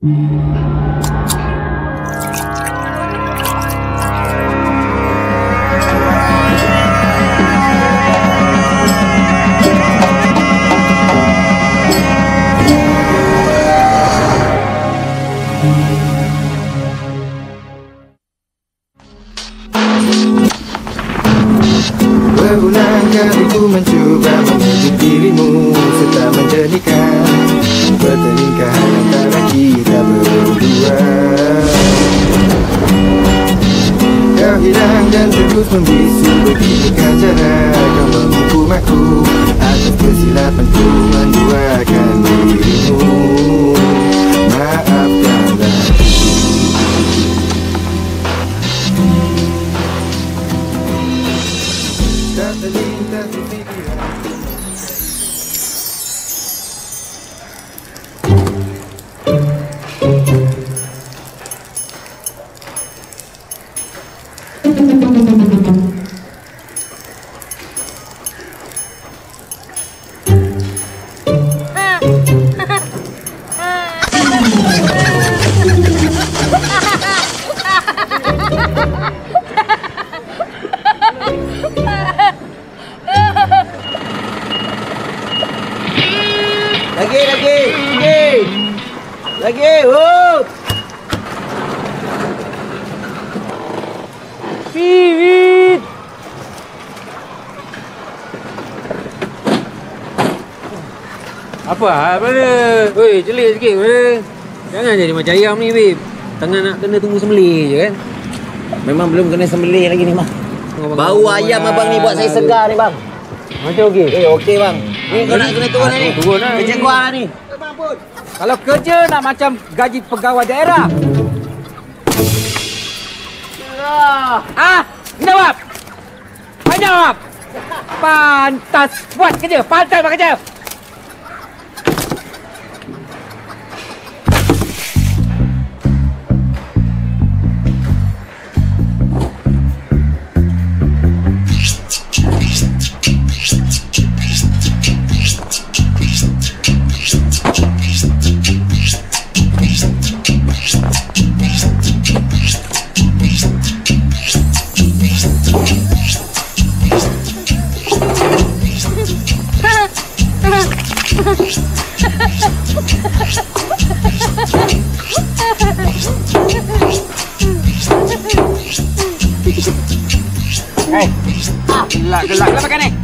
Berulang kali ku mencoba membujuk dirimu serta menjadikan pernikahan antara kita berdua. Kau hilang dan terus membisu, begitulah cara kau menghukum aku atas kesilapanku menduakan dirimu. Maafkanlah. Tak terlintas di pikiran. Lagi, whoop. Pivit. Apa ni? Oi, celik sikit weh. Jangan jadi macam ayam ni, Bib. Tengah nak kena tunggu sembelih je kan. Memang belum kena sembelih lagi ni, bang. Bau ayam abang ni buat saya segar ni, bang. Macam okey? Okey, bang. Ni kau nak kena turun ni. Turun lah. Kerja kuah ni. Kalau kerja nak macam gaji pegawai daerah. Jawab. Jawab. Pantas buat kerja. Pantas buat kerja. Gelak pakai ni.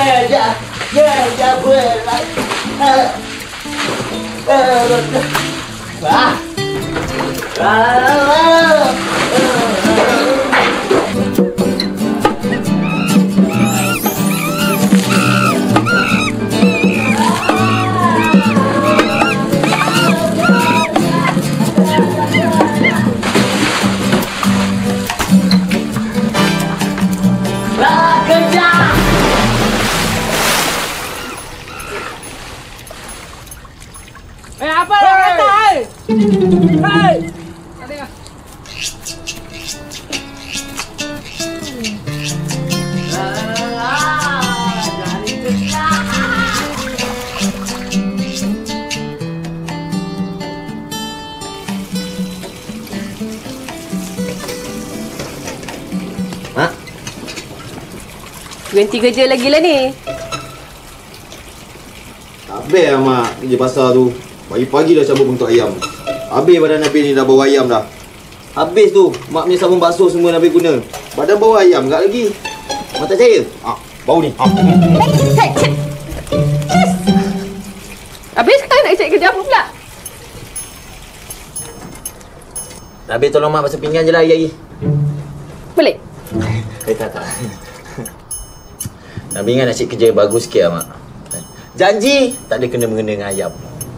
Gajah berat. Apa yang kata? Hei! Mak, Berhenti kerja lagi lah ni. Habis lah mak kerja pasar tu. Pagi-pagi dah cabut untuk ayam. Habis badan Nabil ni dah bawa ayam dah. Habis tu mak punya sabun basuh semua Nabil guna. Badan bawa ayam tak lagi. Mak tak percaya? Bau ni. Habis sekarang nak cari kerja apa pula? Nabil tolong mak basuh pinggan je lah hari-hari. Boleh? Tak. Nabil ingat nak cari kerja bagus sikit lah mak. Janji tak ada kena-mengena dengan ayam.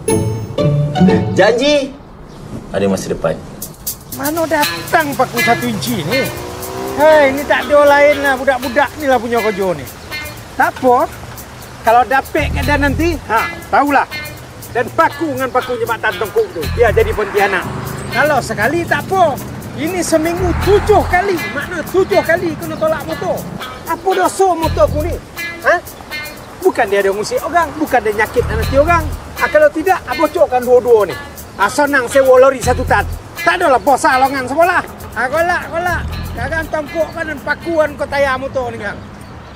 Janji ada masa depan. Mana datang paku 1 inci ni? Hei, ni tak ada lain lah. Budak-budak ni lah punya kerja ni. Tak apa. Kalau dapet keadaan nanti, tahulah. Dan paku dengan paku jebat tangkuk tu. Biar jadi pontianak. Kalau sekali tak apa. Ini seminggu 7 kali. Makna 7 kali kena tolak motor. Apa dosa motor aku ni? Bukan dia ada ngusik orang. Bukan dia nyakit nanti orang. Kalau tidak, bocorkan dua-dua ni. Senang sewa lori 1 tan. Tak adalah bos salongan sekolah. Kolak. Kakak tangkuk kan dan pakuan kau tayar motor ni kan.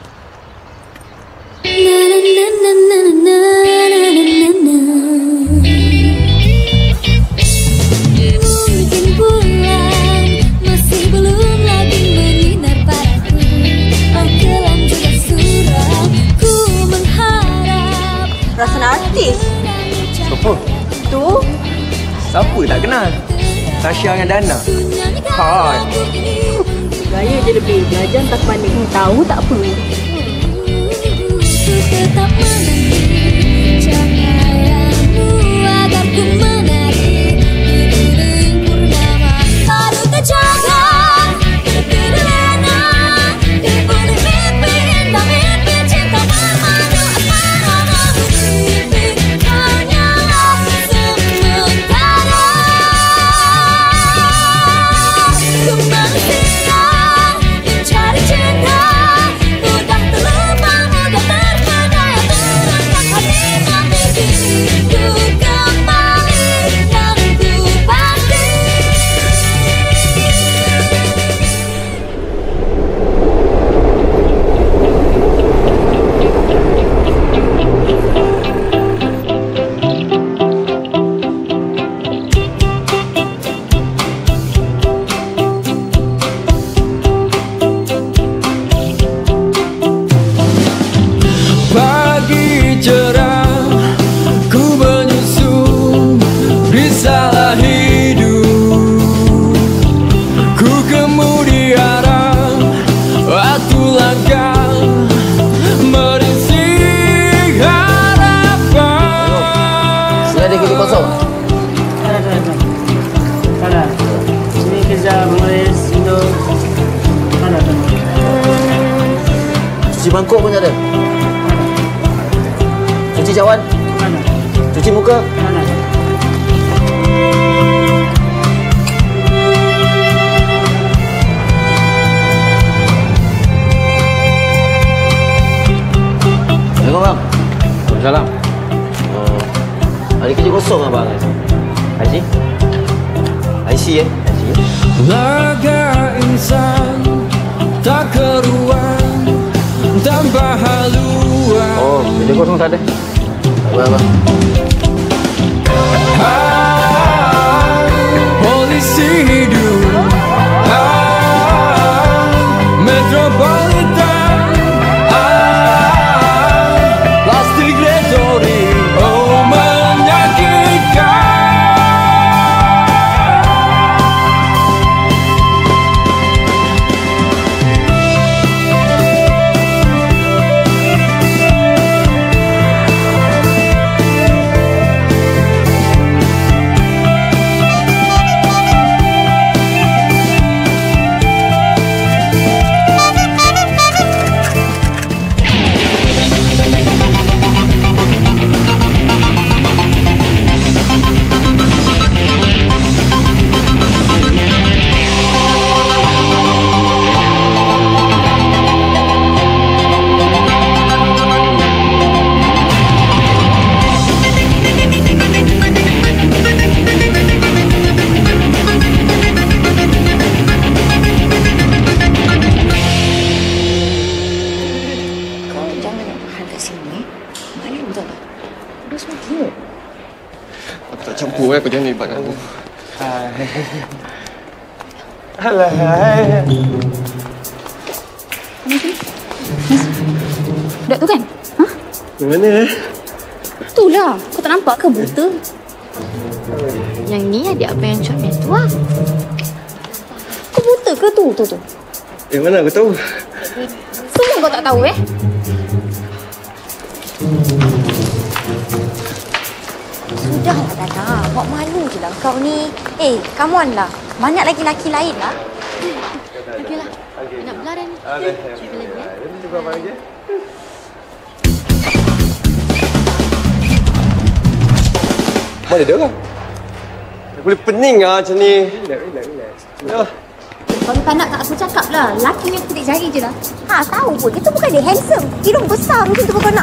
Mungkin bulan masih belum lagi bersinar padaku. Oh kelam juga suram, ku mengharap. Rasa artis. Siapa? Tu? Siapa tak kenal? Tasya dengan Dana. Hai. Gaya je lebih. Jajan tak panik. Tahu tak apa. Ku tetap menanti cahayamu agar ku menari di dinding purnama. Baru terjaga terlena di bumi mimpi indah, mimpi cinta bermadu asmara. Mimpi hanyalah sementara. Ku manusia mencari cinta, mudah terlupa, mudah terpedaya, terangkat hati mati ku kembali dan ku pasti. Pagi cerah, ku menyusun risalah hidup. Ku kemudi arah, waktu langkah merisi harapan. Sudah ada kiri kosong? Ada. Sini kerja menulis untuk ada. Cuci mangkuk pun tak ada? Cuci cawan? Ada. Cuci muka? Ada. Assalamualaikum bang. Waalaikumsalam. Ada kerja kosong abang? Haji? IC Laga insan tak keruan tanpa haluan. Oh, kerja kosong tak ada. Apa? Polisi hidup Metropolitan campur kau jangan libat aku. Alah. Budak tu kan? Ha? Mana? Itulah. Kau tak nampak ke buta? Yang ni adik apa yang comel tu lah. Kau buta ke tu? Mana aku tahu? Semua kau tak tahu Sudahlah Dana. Buat malu je lah kau ni. Come on lah. Banyak lagi lelaki lain lah. Okeylah. Nak belah dah ni. Cuba lagi Mana dia orang? Aku boleh pening lah macam ni. Relax. Kalau tak nak aku cakap lah. Lelaki yang petik jari je lah. Tahu pun. Dia tu bukan dia handsome. Hidung besar macam tu kau nak.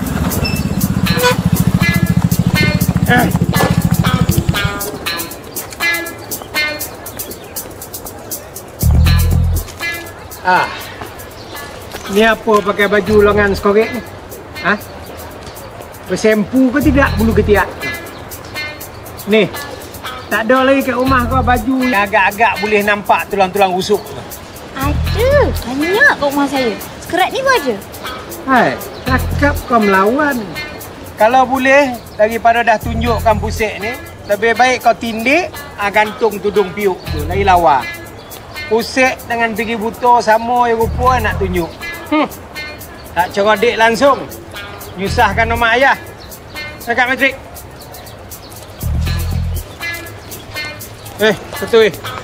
Ni apa pakai baju lengan sekorek ni? Bersempu ke tidak bulu ketiak? Ni, tak ada lagi kat rumah kau baju yang agak-agak boleh nampak tulang-tulang rusuk. Ada. Banyak kat rumah saya. Sekerat ni pun ada. Hai, cakap kau melawan. Kalau boleh, daripada dah tunjukkan pusik ni, lebih baik kau tindik, gantung tudung piuk tu, lagi lawa. Pusik dengan pergi buta sama yang rupa nak tunjuk. Tak cerodik langsung. Nyusahkan nama ayah. Dekat matrik. Satu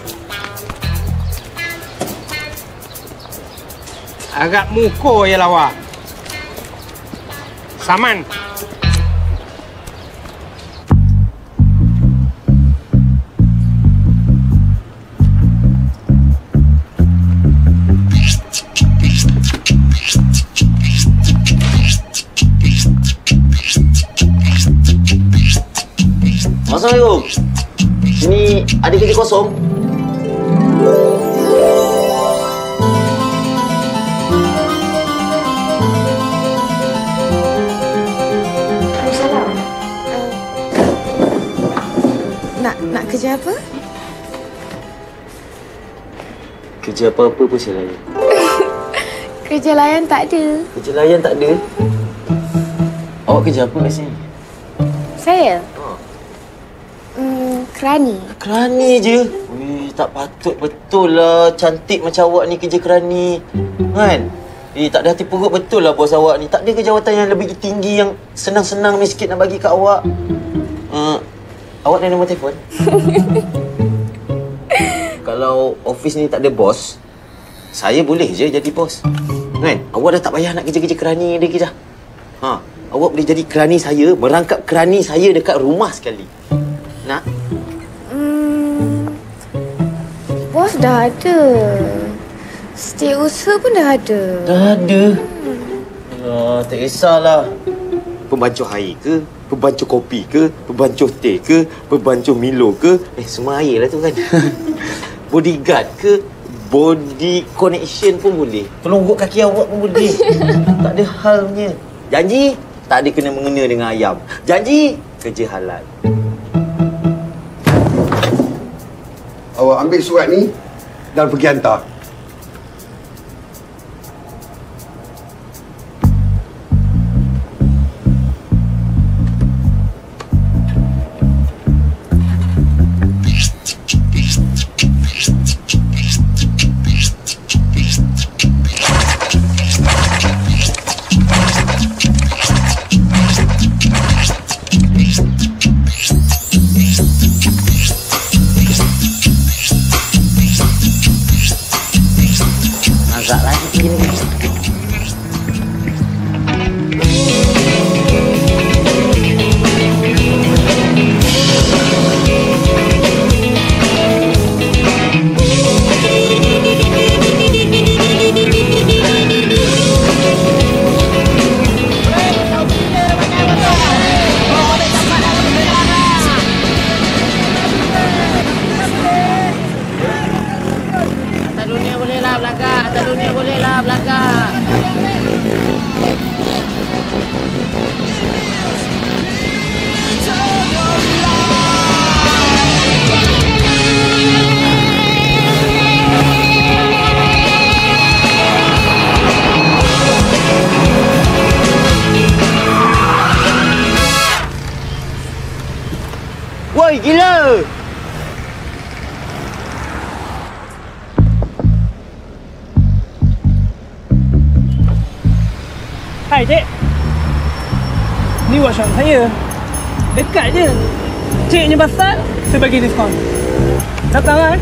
agak muka je lawa. Saman. Assalamualaikum. Sini ada kerja kosong? Nak kerja apa? Kerja apa-apa pun saya layan. Kerja layan tak ada. Kerja layan tak ada? Awak kerja apa kat sini? Saya? Kerani. Kerani je? Weh, tak patut betul lah. Cantik macam awak ni kerja kerani. Kan? Tak ada hati perut betul lah bos awak ni. Tak ada ke jawatan yang lebih tinggi yang senang-senang ni sikit nak bagi kat awak? Awak ada nombor telefon? Kalau office ni tak ada bos, saya boleh je jadi bos. Kan? Awak dah tak payah nak kerja-kerja kerani lagi dah. Awak boleh jadi kerani saya, merangkap kerani saya dekat rumah sekali. Nak? Bos dah ada. Setiausaha pun dah ada. Dah ada? Tak kisahlah. Pembancuh air ke? Pembancuh kopi ke? Pembancuh teh ke? Pembancuh Milo ke? Semua air lah tu kan. Bodyguard ke? Body connection pun boleh. Tolong ugut kaki awak pun boleh. Tak ada halnya. Janji? Tak ada kena-mengena dengan ayam. Janji? Kerja halal. Awak ambil surat ni dan pergi hantar. Hai cik. Ni workshop saya. Dekat je. Ciknya pasal, saya bagi diskaun. Datang lah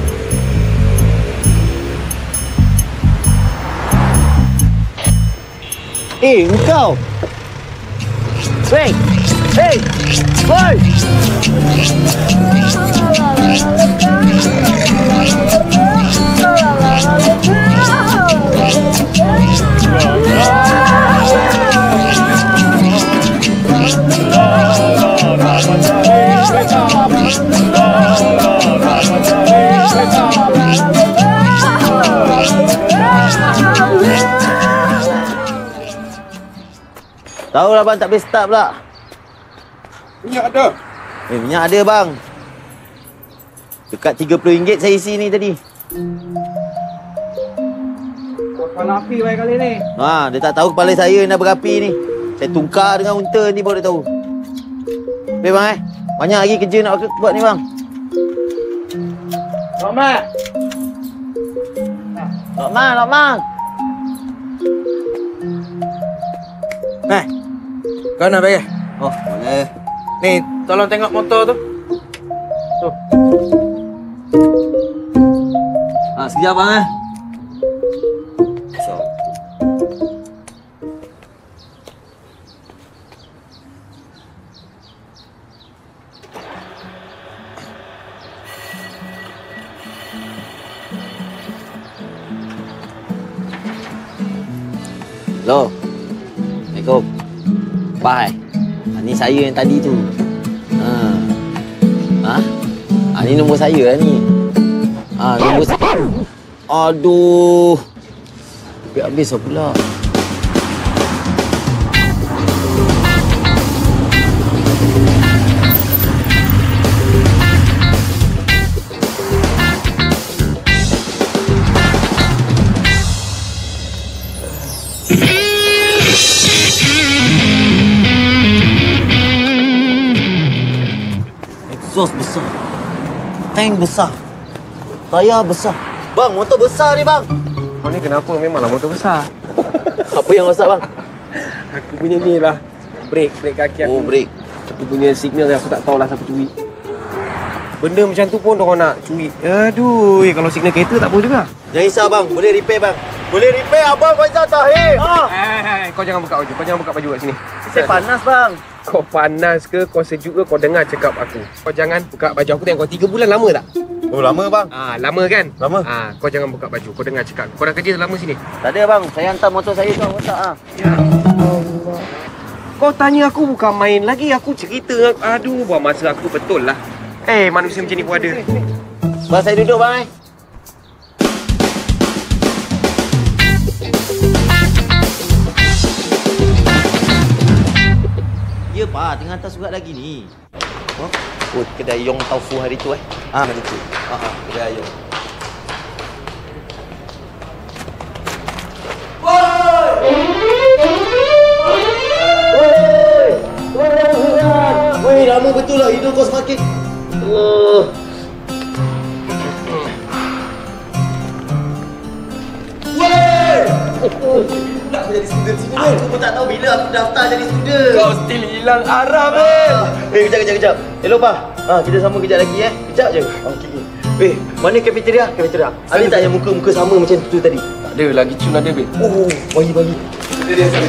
Engkau. Weh. Hey. Woi. Tahu lah bang, tak boleh start pula. Minyak ada. Minyak ada bang. Dekat RM30 saya isi ni tadi. Kepala api baik kali ni. Ha, dia tak tahu kepala saya dah berapi ni. Saya tungkar dengan unta ni baru dia tahu. Okey bang banyak lagi kerja nak buat ni bang. Lokman. Lokman. Kau nak bayar? Oh, boleh. Ni, tolong tengok motor tu. Tu. Sekejap bang So. Hello. Assalamualaikum. Bye. Ni saya yang tadi tu. Ni nombor saya lah ni. Nombor saya. Aduh. Habis lah pula. Exhaust besar. Tank besar. Tayar besar. Bang, motor besar ni bang. Kau ni kenapa memanglah motor besar? Apa yang besar bang? Aku punya ni lah. Brake kaki aku. Oh, brake. Aku punya signal aku tak tahulah siapa curi. Benda macam tu pun orang nak curi. Aduh, kalau signal kereta tak apa juga. Jangan risau bang, boleh repair bang. Boleh repair abang Faizal Tahir. Kau jangan buka baju. Kau jangan buka baju kat sini. Saya panas bang. Kau panas ke, kau sejuk ke, kau dengar cakap aku. Kau jangan buka baju aku tengok kau 3 bulan lama tak? Oh, lama bang. Lama kan? Lama. Kau jangan buka baju. Kau dengar cakap. Kau dah kerja lama sini? Tak ada bang, saya hantar motor saya tu rosak Ya Allah. Kau tanya aku bukan main lagi, aku cerita. Aduh, buat masa aku betul lah. Manusia macam ni pun ada. Bang, saya duduk bang Ya pak, tengah hantar surat lagi ni. Oh, kedai Yong Tau Fu hari tu hari tu. Kedai Yong. Woi, lama betul lah hidung kau semakin. Nak aku jadi student sini kan? Aku pun tak tahu bila aku daftar jadi student. Kau still hilang arah, Ben. Kejap. Hello, Pa. Kita sama kejap lagi, Kejap je. Okey. Mana kafeteria? Ada tak yang muka-muka sama macam tu tadi? Tak ada, lagi cun ada, Ben. Oh, bagi. Kafeteria sana.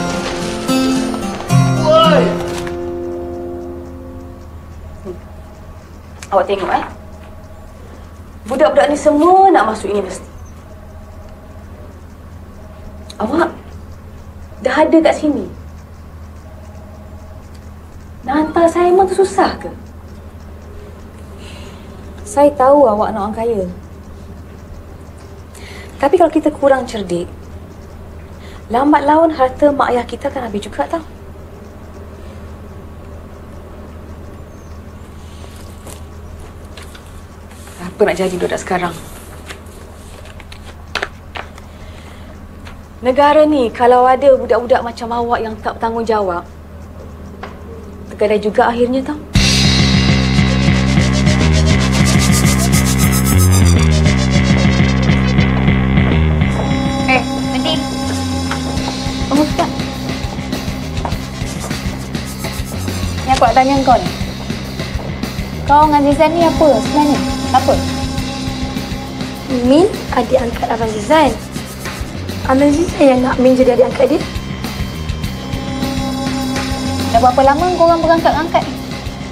Woi! Awak tengok budak-budak ni semua nak masuk universiti. Awak dah ada kat sini. Nak hantar assignment tu susah ke? Saya tahu awak nak orang kaya. Tapi kalau kita kurang cerdik, lambat laun harta mak ayah kita akan habis juga tau. Apa nak jadi budak sekarang? Negara ni kalau ada budak-budak macam awak yang tak bertanggungjawab, tergadai juga akhirnya tau. Nanti. Tunggu sekejap. lupa tanya kau ni. Kau dengan Zizan ni apa sebenarnya? Apa? Min adik angkat Abang Zizan. Abang Zizan yang nak Min jadi adik angkat dia. Dah berapa lama korang berangkat-angkat ni?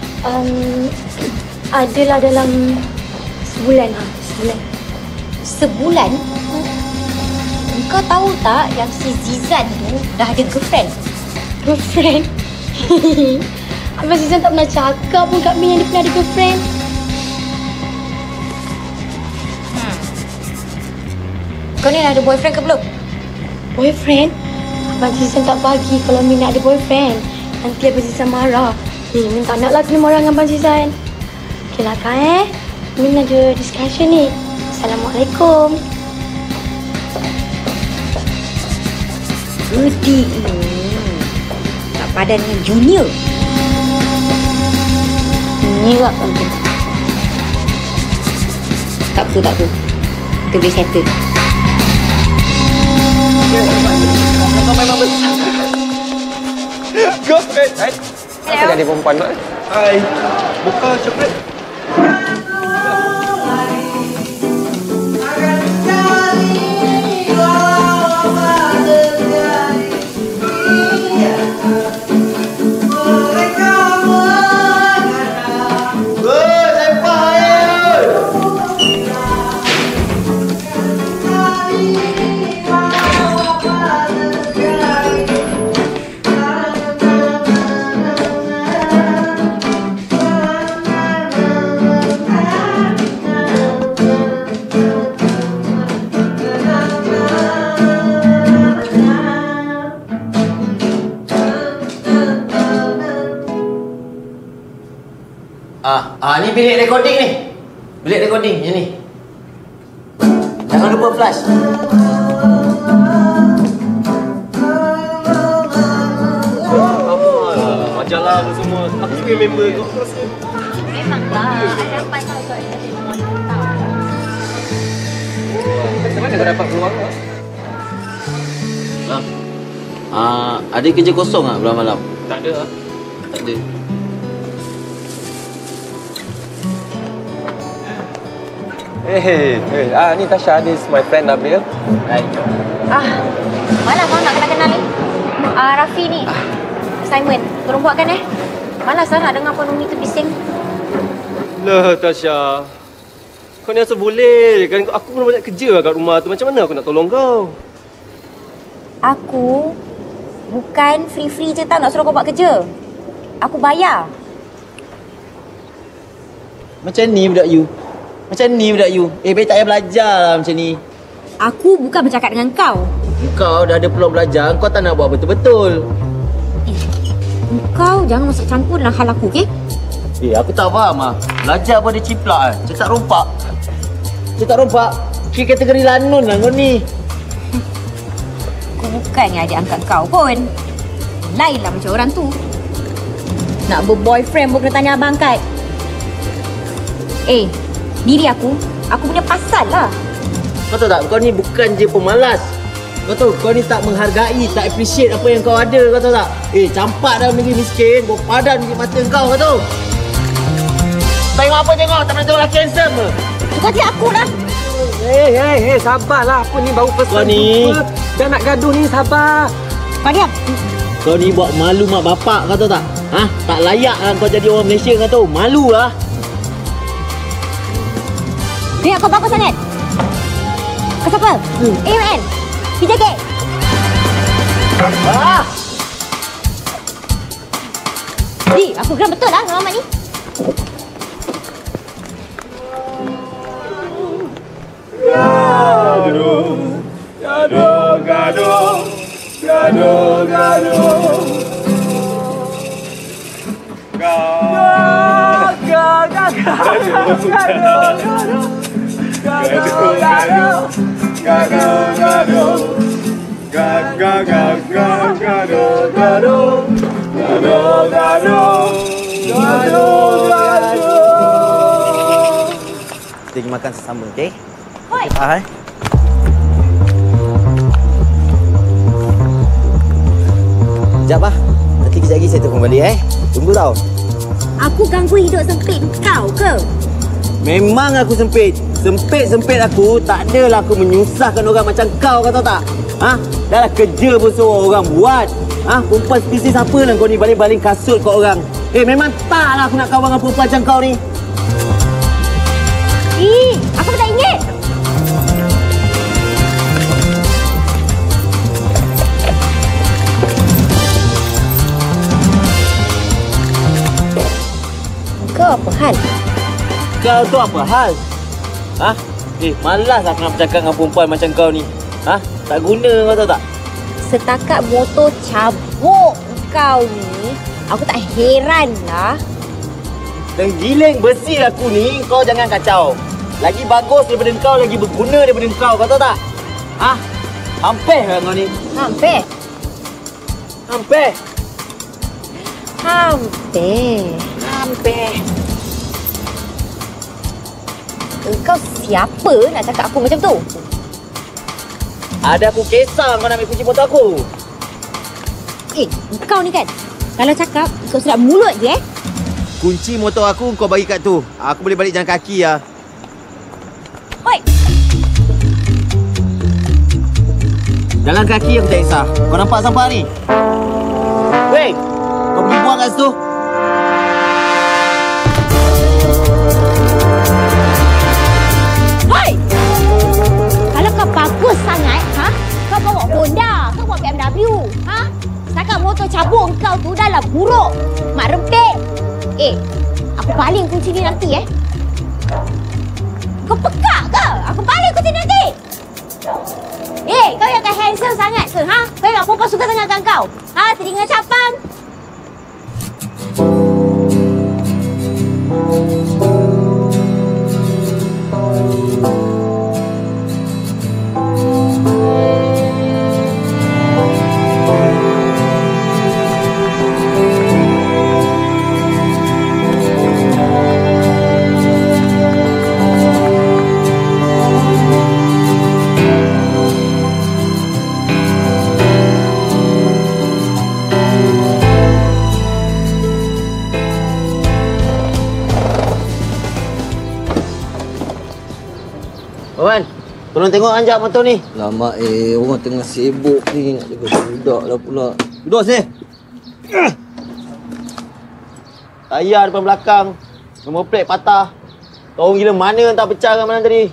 Adalah dalam sebulan. Sebulan. Sebulan? Kau tahu tak yang si Zizan tu dah ada girlfriend? Girlfriend? Abang Zizan tak pernah cakap pun kat Min yang dia pernah ada girlfriend. Kau ni dah ada boyfriend ke belum? Boyfriend? Abang Zizan tak bagi kalau Min nak ada boyfriend. Nanti Abang Zizan marah. Min tak naklah kena marah dengan Abang Zizan. Okeylah kan Min ada discussion ni. Assalamualaikum. Gede. Tak padan dengan junior. Nyerap aku. Tak apa. Kita boleh settle. Kau memang besar. Girlfriend, hai? Apa jadi perempuan tu? Hai. Buka coklat. Ni bilik recording ni. Bilik recording yang ni. Jangan lupa flash. Majalah tu semua. Aku juga member tu. Memanglah. Ada apa yang kau ada semua tahu. Macam mana kau dapat peluang tu? Ada kerja kosong tak bulan malam? Tak ada. Tak ada. Ni Tasha, this is my friend Nabil. Hai. Malas kau nak kenal ni. Rafi ni. Simon, tolong buatkan Malas nak dengar penghuni tu bising. Lah Tasha. Kau ni asal boleh kan? Aku pun banyak kerja kat rumah tu. Macam mana aku nak tolong kau? Aku bukan free-free je tau nak suruh kau buat kerja. Aku bayar. Macam ni budak you. Baik tak payah belajar lah macam ni. Aku bukan bercakap dengan kau. Kau dah ada peluang belajar, kau tak nak buat betul-betul. Kau jangan masuk campur dalam hal aku, okey? Aku tak faham lah. Belajar pun ada ciplak Cetak rompak. Kira kategori lanun lah kau ni. Aku bukannya adik angkat kau pun. Lain lah macam orang tu. Nak berboyfriend pun kena tanya abang angkat. Diri aku punya pasal lah. Kau tahu tak, kau ni bukan je pemalas. Kau tahu, kau ni tak menghargai, tak appreciate apa yang kau ada, kau tahu tak? Campak dalam negeri miskin, bawa padan di mata kau tahu? Tengok apa tengok, tak pernah tengok lelaki handsome ke? Kau cik aku lah. Sabarlah. Aku ni baru first Kau ni dah nak gaduh ni, sabar. Kau diam. Kau ni buat malu mak bapak, kau tahu tak? Tak layak lah kau jadi orang Malaysia, kau tahu? Malu lah. Dengar kau bagus sangat. Kau siapa? AUN. PJK. Aku geram betul lah dengan Ahmad ni. Kita pergi makan sesama, okey? Hoi. Sekejap lah. Nanti kejap lagi saya telefon balik, Tunggu tau. aku ganggu hidup sempit kau ke? Memang aku sempit. Sempit-sempit aku, tak adalah aku menyusahkan orang macam kau, kau tahu tak? Ha? Dah lah kerja pun suruh orang buat. Ha? Perempuan spesies apa lah kau ni baling-baling kasut kat orang? Memang tak lah aku nak kawan dengan perempuan macam kau ni. Aku tak ingat. Kau apa hal? Kau tu apa hal? Ha? Malas aku nak bercakap dengan perempuan macam kau ni. Ha? Tak guna kau tahu tak? Setakat motor cabuk kau ni, aku tak heran lah. Tenggiling besi aku ni, kau jangan kacau. Lagi bagus daripada kau, lagi berguna daripada kau tahu tak? Ha? Hampir lah kau ni. Hampir? Engkau siapa nak cakap aku macam tu? Ada aku kisah kau nak ambil kunci motor aku. Kau ni kan, kalau cakap kau sedap mulut je Kunci motor aku kau bagi kat tu. Aku boleh balik jalan kaki lah. Oi! Jalan kaki aku tak kisah. Kau nampak sampah ni? Weh! Kau pergi buang kat situ. Hoi! Kalau kau bagus sangat, kau bawa Honda, kau bawa BMW, setakat motor cabut kau tu dah lah buruk. Mak rempit. Aku baling kunci ni nanti Kau pekak ke? Aku baling kunci nanti. Kau yang kan handsome sangat ke? Kau yang perempuan suka dengarkan kau? Telinga capang. Wan, tolong tengok anjak motor ni. Lama orang tengah sibuk ni nak jaga budak lah pula. Duduk sini. Tayar depan belakang. Nombor plate patah. Tahu gila mana yang tak pecah kan malam tadi?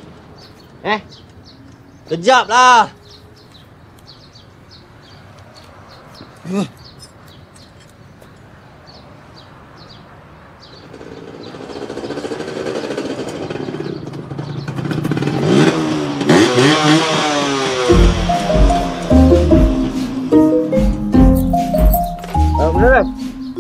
Kejap lah. Benar.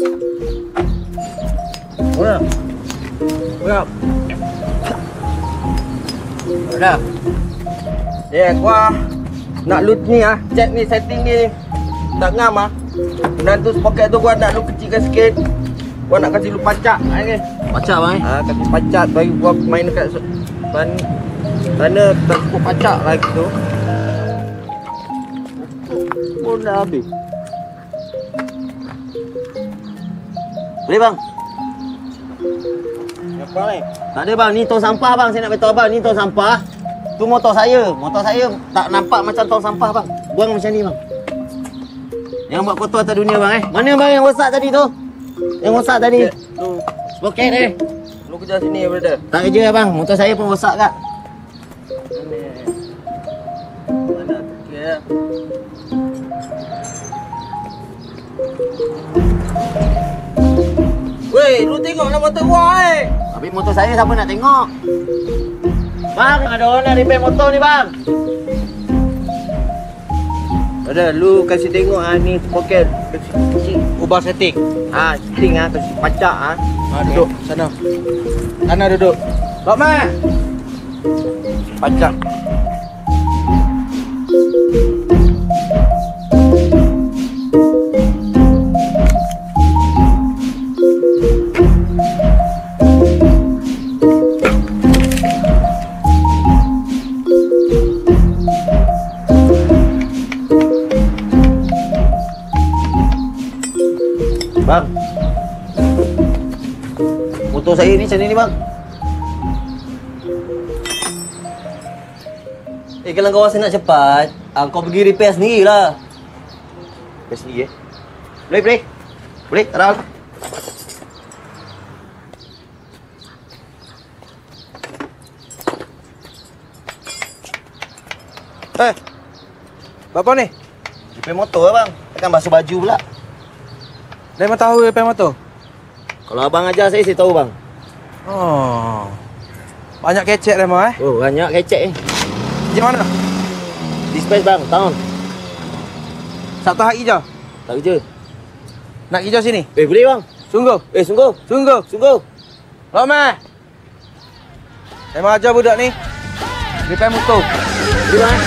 Gua nak loot ni cek ni setting ni tak ngam Dan tu poket tu gua nak loot kecilkan sikit. Gua nak kasih lu pacak Pacak bang kasih pacak bagi gua main dekat sana tak cukup pacak lagi tu. Oh dah habis. Boleh bang? Apa ni? Tak ada bang, ni tong sampah bang. Saya nak beritahu abang, ni tong sampah. Tu motor saya. Motor saya tak nampak macam tong sampah bang. Buang macam ni bang. Yang buat kotor atas dunia bang Mana bang yang rosak tadi tu? Yang rosak tadi. Spoket Lu kerja sini brother. Tak kerja bang, motor saya pun rosak kak. Mana okey. Weh, lu tengoklah motor gua Tapi motor saya siapa nak tengok? Bang, ada orang nak repair motor ni bang. Ada, lu kasih tengok ni poket kecil. Ubah setting. Setting kasih pacak duduk sana. Sana duduk. Lokman. Pacak. Bang. motor saya ni macam ni bang. Kalau kau rasa nak cepat, kau pergi repair sendirilah. Repair sendiri Boleh? Boleh? Tak ada hal. Apa ni? Repair motor lah bang. Takkan basuh baju pula. Dah memang tahu repair motor? Kalau abang ajar saya tahu bang. Oh. Banyak kecek dah memang Oh, banyak kecek ni. Di mana? Dispatch bang, town. Satu hari je? Tak kerja. Nak kerja sini? Boleh bang. Sungguh? Sungguh. Lama. Memang ajar budak ni. Repair motor. Boleh bang.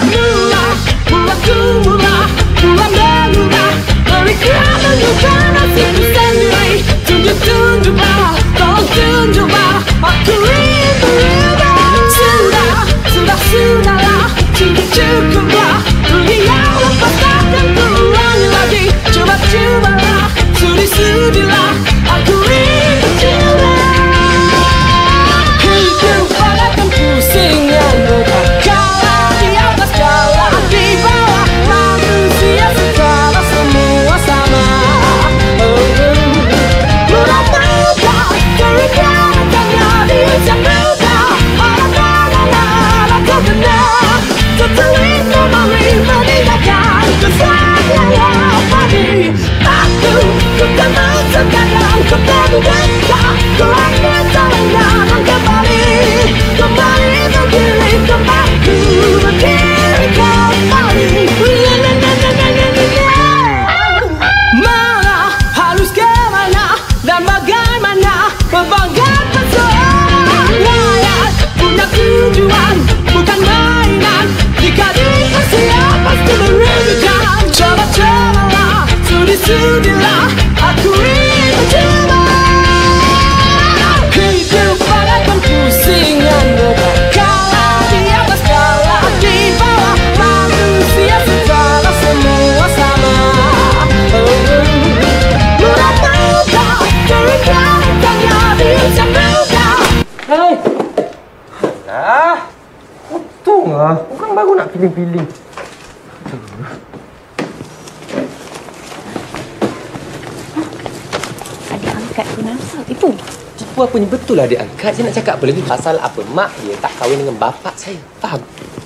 Sudahlah, cukuplah. Dunia lepaskan peluang lagi. Coba-cobalah, sudi-sudilah. Aku ingin coba. Hidup bagaikan pusingan roda. Kala di atas, kala di bawah. Manusia segala semua sama. Mudah-mudah keringatannya di ujian muda. Setelah memori meninggalkan kesalahan padi. Aku tak mau sekarang ketemu dekat. Ku akan terlengang kembali. Kembali berdiri kembali. Mana harus kemana dan bagaimana membanggakan seorang rakyat punya tujuan bukan mainan. Jika dikasih pasti merugikan. Coba-cobalah, sudi-sudilah. Aku ingin mencoba. Hidup bagaikan pusingan roda. Kala di atas, kala di bawah. Manusia segala semua sama. Mudah-mudah keringatannya di ujian muda. Hei! Untung lah. Orang baru nak pilih-pilih. Adik angkat tu nampak tipu. Tipu apanya? Betul lah adik angkat. Saya nak cakap apa lagi? Pasal apa? Mak dia tak kahwin dengan bapak saya. Faham?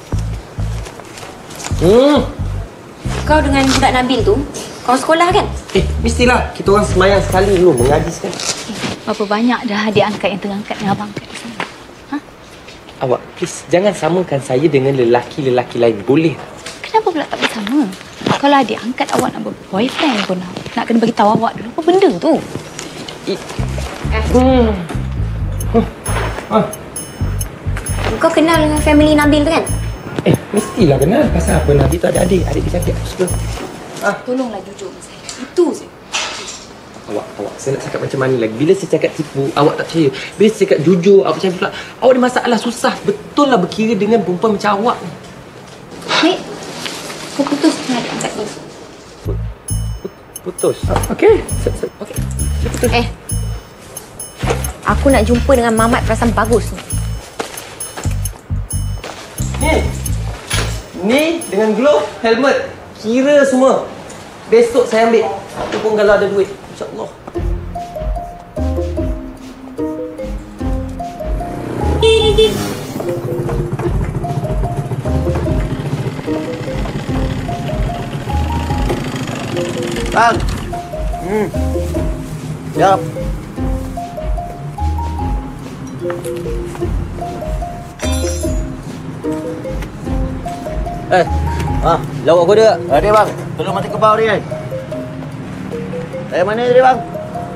Kau dengan budak Nabil tu, kau sekolah kan? Mestilah. Kita orang semayang sekali dulu. Mengaji sekali. Berapa banyak dah adik angkat yang tengah angkat dengan abang angkat di sana? Awak, please, jangan samakan saya dengan lelaki-lelaki lain. Boleh? Kenapa pula tak boleh sama? Kalau adik angkat awak nak boyfriend pun nak kena bagi tahu awak dulu apa benda tu. Kau kenal dengan family Nabil tu kan? Mestilah kenal. Pasal apa? Nabil tu ada adik. Adik dia cantik. Aku suka. Tolonglah jujur dengan saya. Itu je. Awak, saya nak cakap macam mana lagi? Bila saya cakap tipu, awak tak percaya. Bila saya cakap jujur, awak percaya pula. Awak ada masalah susah. Betul lah berkira dengan perempuan macam awak ni. Baik. Kau putus dengan adik angkat ni. Putus? Okey. Okey. Putus. Aku nak jumpa dengan Mamat perasan bagus ni. Ni dengan glove, helmet. Kira semua. Besok saya ambil. Aku pun kalau ada duit. InsyaAllah. Bang. Siap. Lawak kau dia. Ada bang. Tolong mati kebau dia kan. Dari mana dia bang?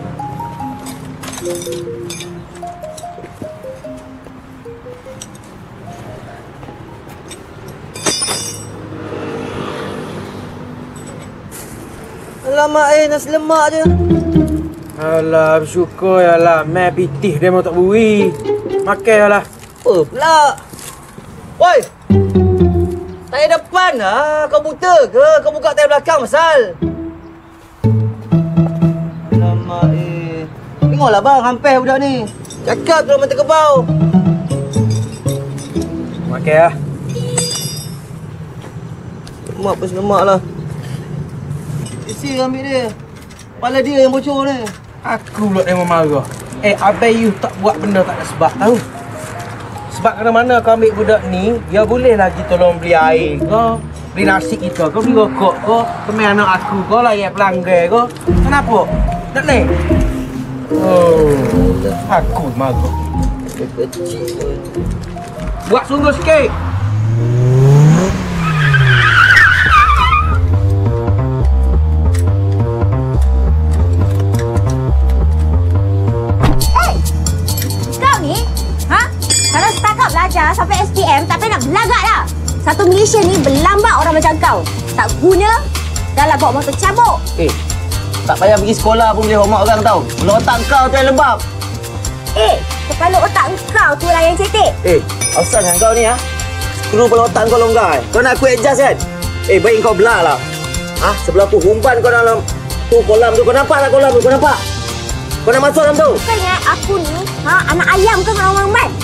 Alamak nasi lemak je. Alah, bersyukur ya lah. Mai pitih dia mau tak buri. Makan lah. Apa pula? Woi! Tayar depan lah. Kau buta ke? Kau buka tayar belakang pasal. Alamak Tengoklah bang, hampir budak ni. Cakap kalau mata kebau. Makan lah. Lemak pun selemak lah. Isi ambil dia. Kepala dia yang bocor ni. Aku pula yang marah. Abang you tak buat benda tak ada sebab tahu. Sebab kerana mana kau ambil budak ni, dia boleh lagi tolong beli air kau, beli nasi kita kau, beli rokok kau, teman anak aku kau lah yang pelanggan kau. Kenapa? Tak boleh? Oh, aku marah. Kecil pun. Buat sungguh sikit. Belajar sampai SPM tak payah nak belagak dah. Satu Malaysia ni berlambak orang macam kau. Tak guna, dah lah bawa motor cabuk. Tak payah pergi sekolah pun boleh hormat orang tau. Kepala otak kau tu yang lembab. Kepala otak kau tu lah yang cetek. Asal dengan kau ni ha? Skru kepala otak kau longgar Kau nak aku adjust kan? Baik kau belah lah. Sebelah aku humban kau dalam tu kolam tu. Kau nampak tak kolam tu? Kau nampak? Kau nak masuk dalam tu? Kau ingat aku ni anak ayam ke dengan orang man?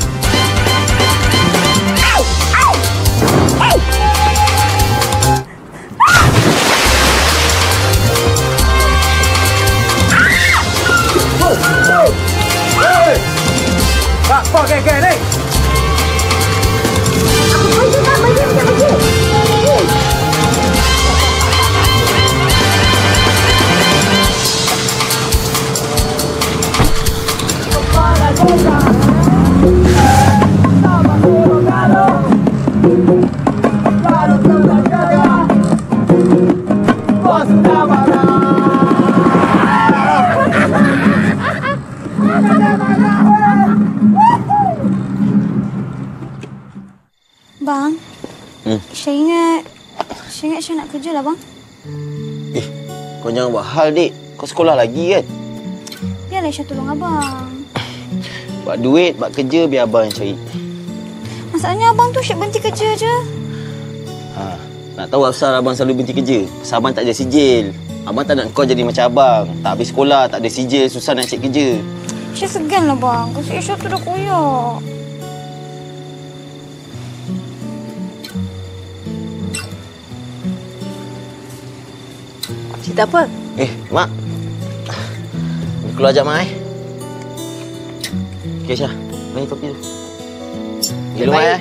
Pak, geng ni. Aku pergi tak pergi. Bang, saya ingat saya nak kerja lah bang. Kau jangan buat hal, Dik. Kau sekolah lagi kan? Biarlah Syah tolong abang. Buat duit, buat kerja, biar abang yang cari. Masalahnya abang tu asyik berhenti kerja je. Nak tahu asal abang selalu berhenti kerja? Pasal abang tak ada sijil. Abang tak nak kau jadi macam abang. Tak habis sekolah, tak ada sijil, susah nak cari kerja. Syah segan lah bang. Kasi Syah tu dah koyak. Cerita apa? Mak. Keluar sekejap, Mak. Okey, Syah. Bagi topi tu. Pergi luar,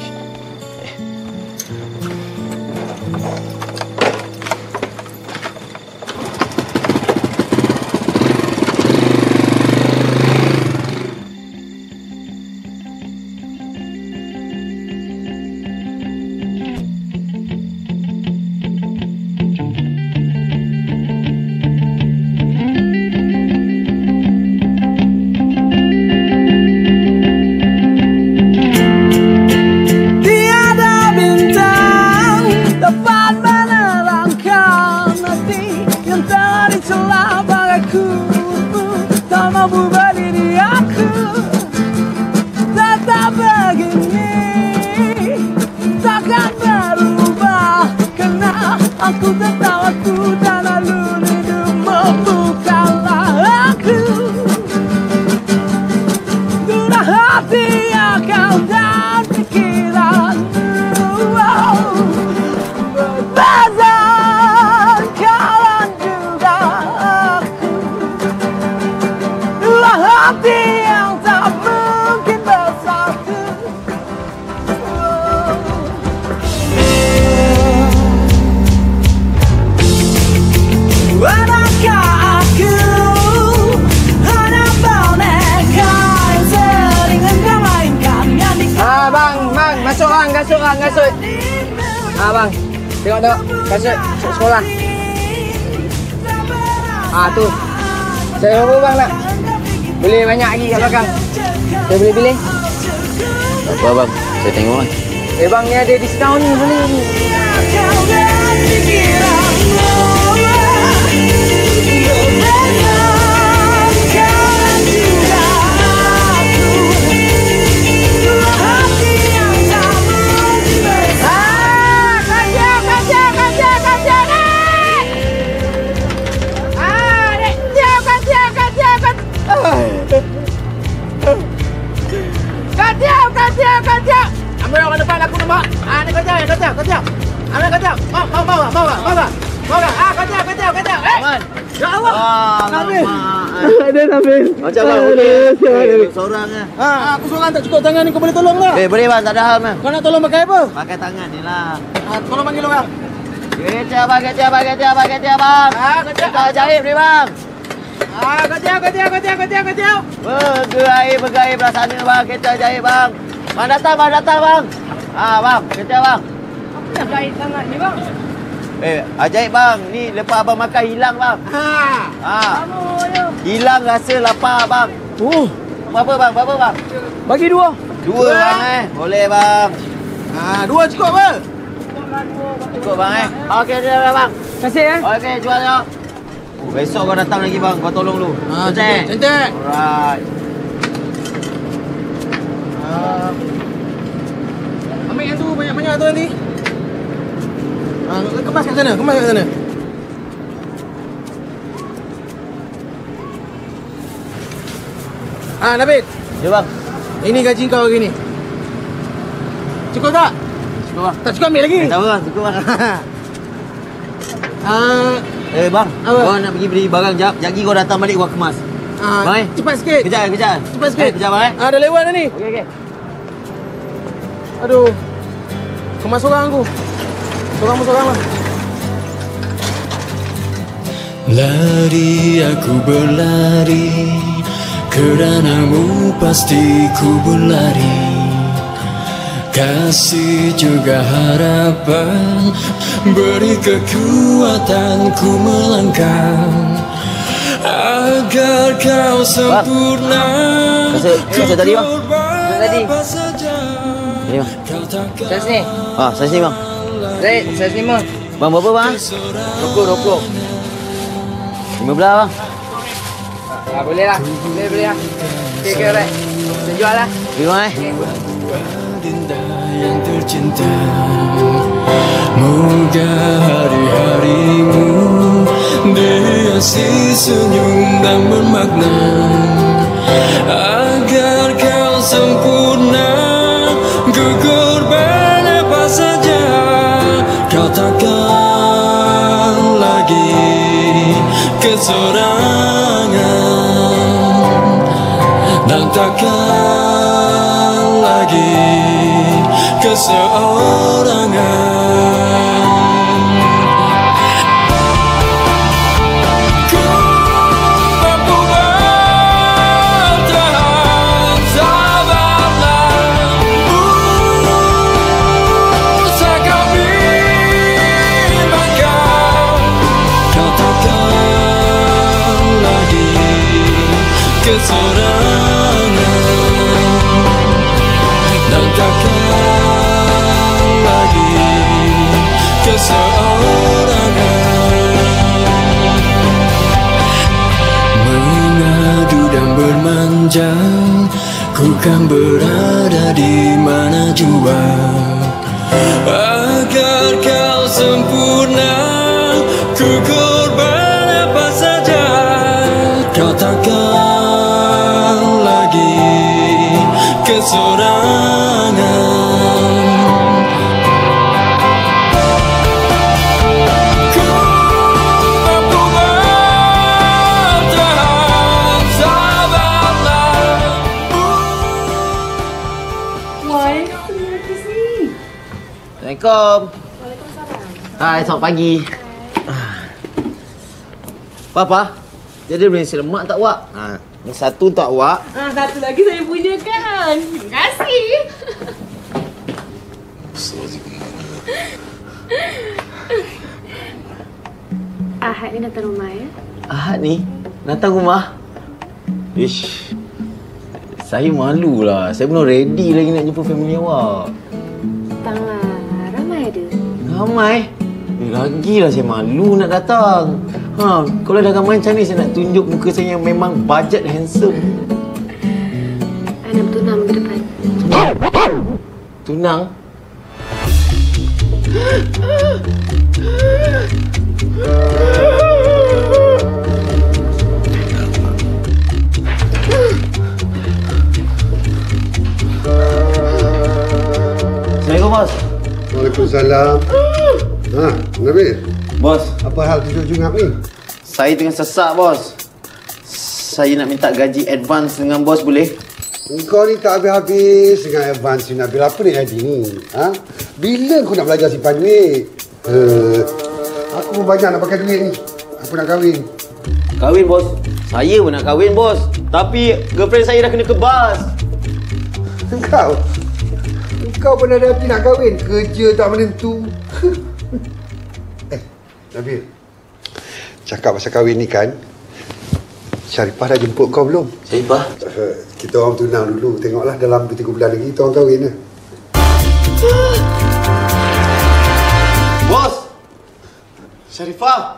Aku tak tahu aku tak lalu hidupmu bukanlah aku. Sudah hati akal dan pikiranmu berbezarkan juga aku. Dua hati yang tak mungkin bersatu. Adakah aku hanya boneka yang sering engkau mainkan yang bang, masuk bang, kasut. Bang, tengok, kasut sekolah. Tu. Saya berapa bang nak? Boleh banyak lagi kat belakang. Saya boleh pilih? Tak apa, bang. Saya tengok lah. Bang, ni ada diskaun ni, boleh ni. Wah. Nabil. Ada Nabil. Macam bang, seorang lah. Aku seorang tak cukup tangan ni, kau boleh tolong tak? Boleh bang, tak ada hal bang. Kau nak tolong pakai apa? Pakai tangan ni lah. Tolong panggil orang. Ketia bang. Ketia jahit ni bang. Ketia. Bergaib belah sana bang. Ketia jahit bang. Bang datang bang. Bang, ketia bang. Apa yang jahit sangat ni bang? Ajaib bang. Ni lepas abang makan hilang bang. Hilang rasa lapar bang. Berapa bang? Bagi 2. 2 bang Boleh bang. 2 cukup apa? Cukup bang Okey dah bang. Terima kasih Okey jual tau. Besok kau datang lagi bang. Kau tolong dulu. Cantik. Alright. Ambil yang tu banyak-banyak tu nanti. Kemas kat sana. Nabil. Ya bang. Ini gaji kau hari ni. Cukup tak? Cukup bang. Tak cukup ambil lagi. Tak apa bang, cukup bang. Bang, apa? Kau nak pergi beli barang jap. Jap lagi kau datang balik kau kemas. Bang cepat sikit. Kejap. Cepat sikit. Kejap bang Dah lewat dah ni. Okey. Aduh. Kemas seorang aku. Seorang lah. Lari aku berlari, keranamu pasti ku berlari. Kasih juga harapan, beri kekuatan ku melangkah agar kau sempurna. Kasih tadi bang. Apa saja. Ini bang. Saya sini. Saya sini bang. Saya sini bang. Bang berapa bang? 20. 15 bang. Boleh lah. Boleh lah. Okey, right. Saya jual lah. Terima Dinda yang tercinta, moga hari-harimu dihiasi senyum dan bermakna, agar kau sempurna, gugur berapa saja, kau takkan lagi kesorangan dan takkan lagi keseorangan. Ku mampu bertahan, sabarlah. Usah kau bimbangkan, kau takkan lagi kesorangan dan takkan lagi keseorangan. Mengadu dan bermanja, ku kan berada di mana jua, agar kau sempurna, gugur berapa saja, kau takkan lagi kesorangan. Ku mampu bertahan, sabarlah. Assalamualaikum. Hai, selamat pagi. Papa, jadi beli nasi lemak tak wak? Yang satu tak wak. Satu lagi saya punya kan. Terima kasih. Ahad ni datang rumah ya? Ahad ni datang rumah? Ish, saya malu lah. Saya belum ready lagi nak jumpa family awak. Datanglah. Ramai ada. Ramai? Lagilah saya malu nak datang. Kalau dah ramai macam ni, saya nak tunjuk muka saya yang memang budget handsome. Anak tunang minggu depan. Tunang? Assalamualaikum, Bos. Waalaikumsalam. Nabil. Bos. Apa hal tujuh jungap ni? Saya tengah sesak, bos. Saya nak minta gaji advance dengan bos, boleh? Kau ni tak habis-habis dengan advance ni. Nak bil apa ni Adi ni? Ha? Bila kau nak belajar simpan duit? Aku pun banyak nak pakai duit ni. Aku nak kahwin. Kahwin, bos? Saya pun nak kahwin, bos. Tapi girlfriend saya dah kena kebas. Kau pun ada hati nak kahwin. Kerja tak menentu. Nabil, cakap pasal kahwin ni kan, Syarifah dah jemput kau belum? Syarifah? Kita orang tunang dulu. Tengoklah dalam 2-3 bulan lagi kita orang kahwin lah. Bos! Syarifah!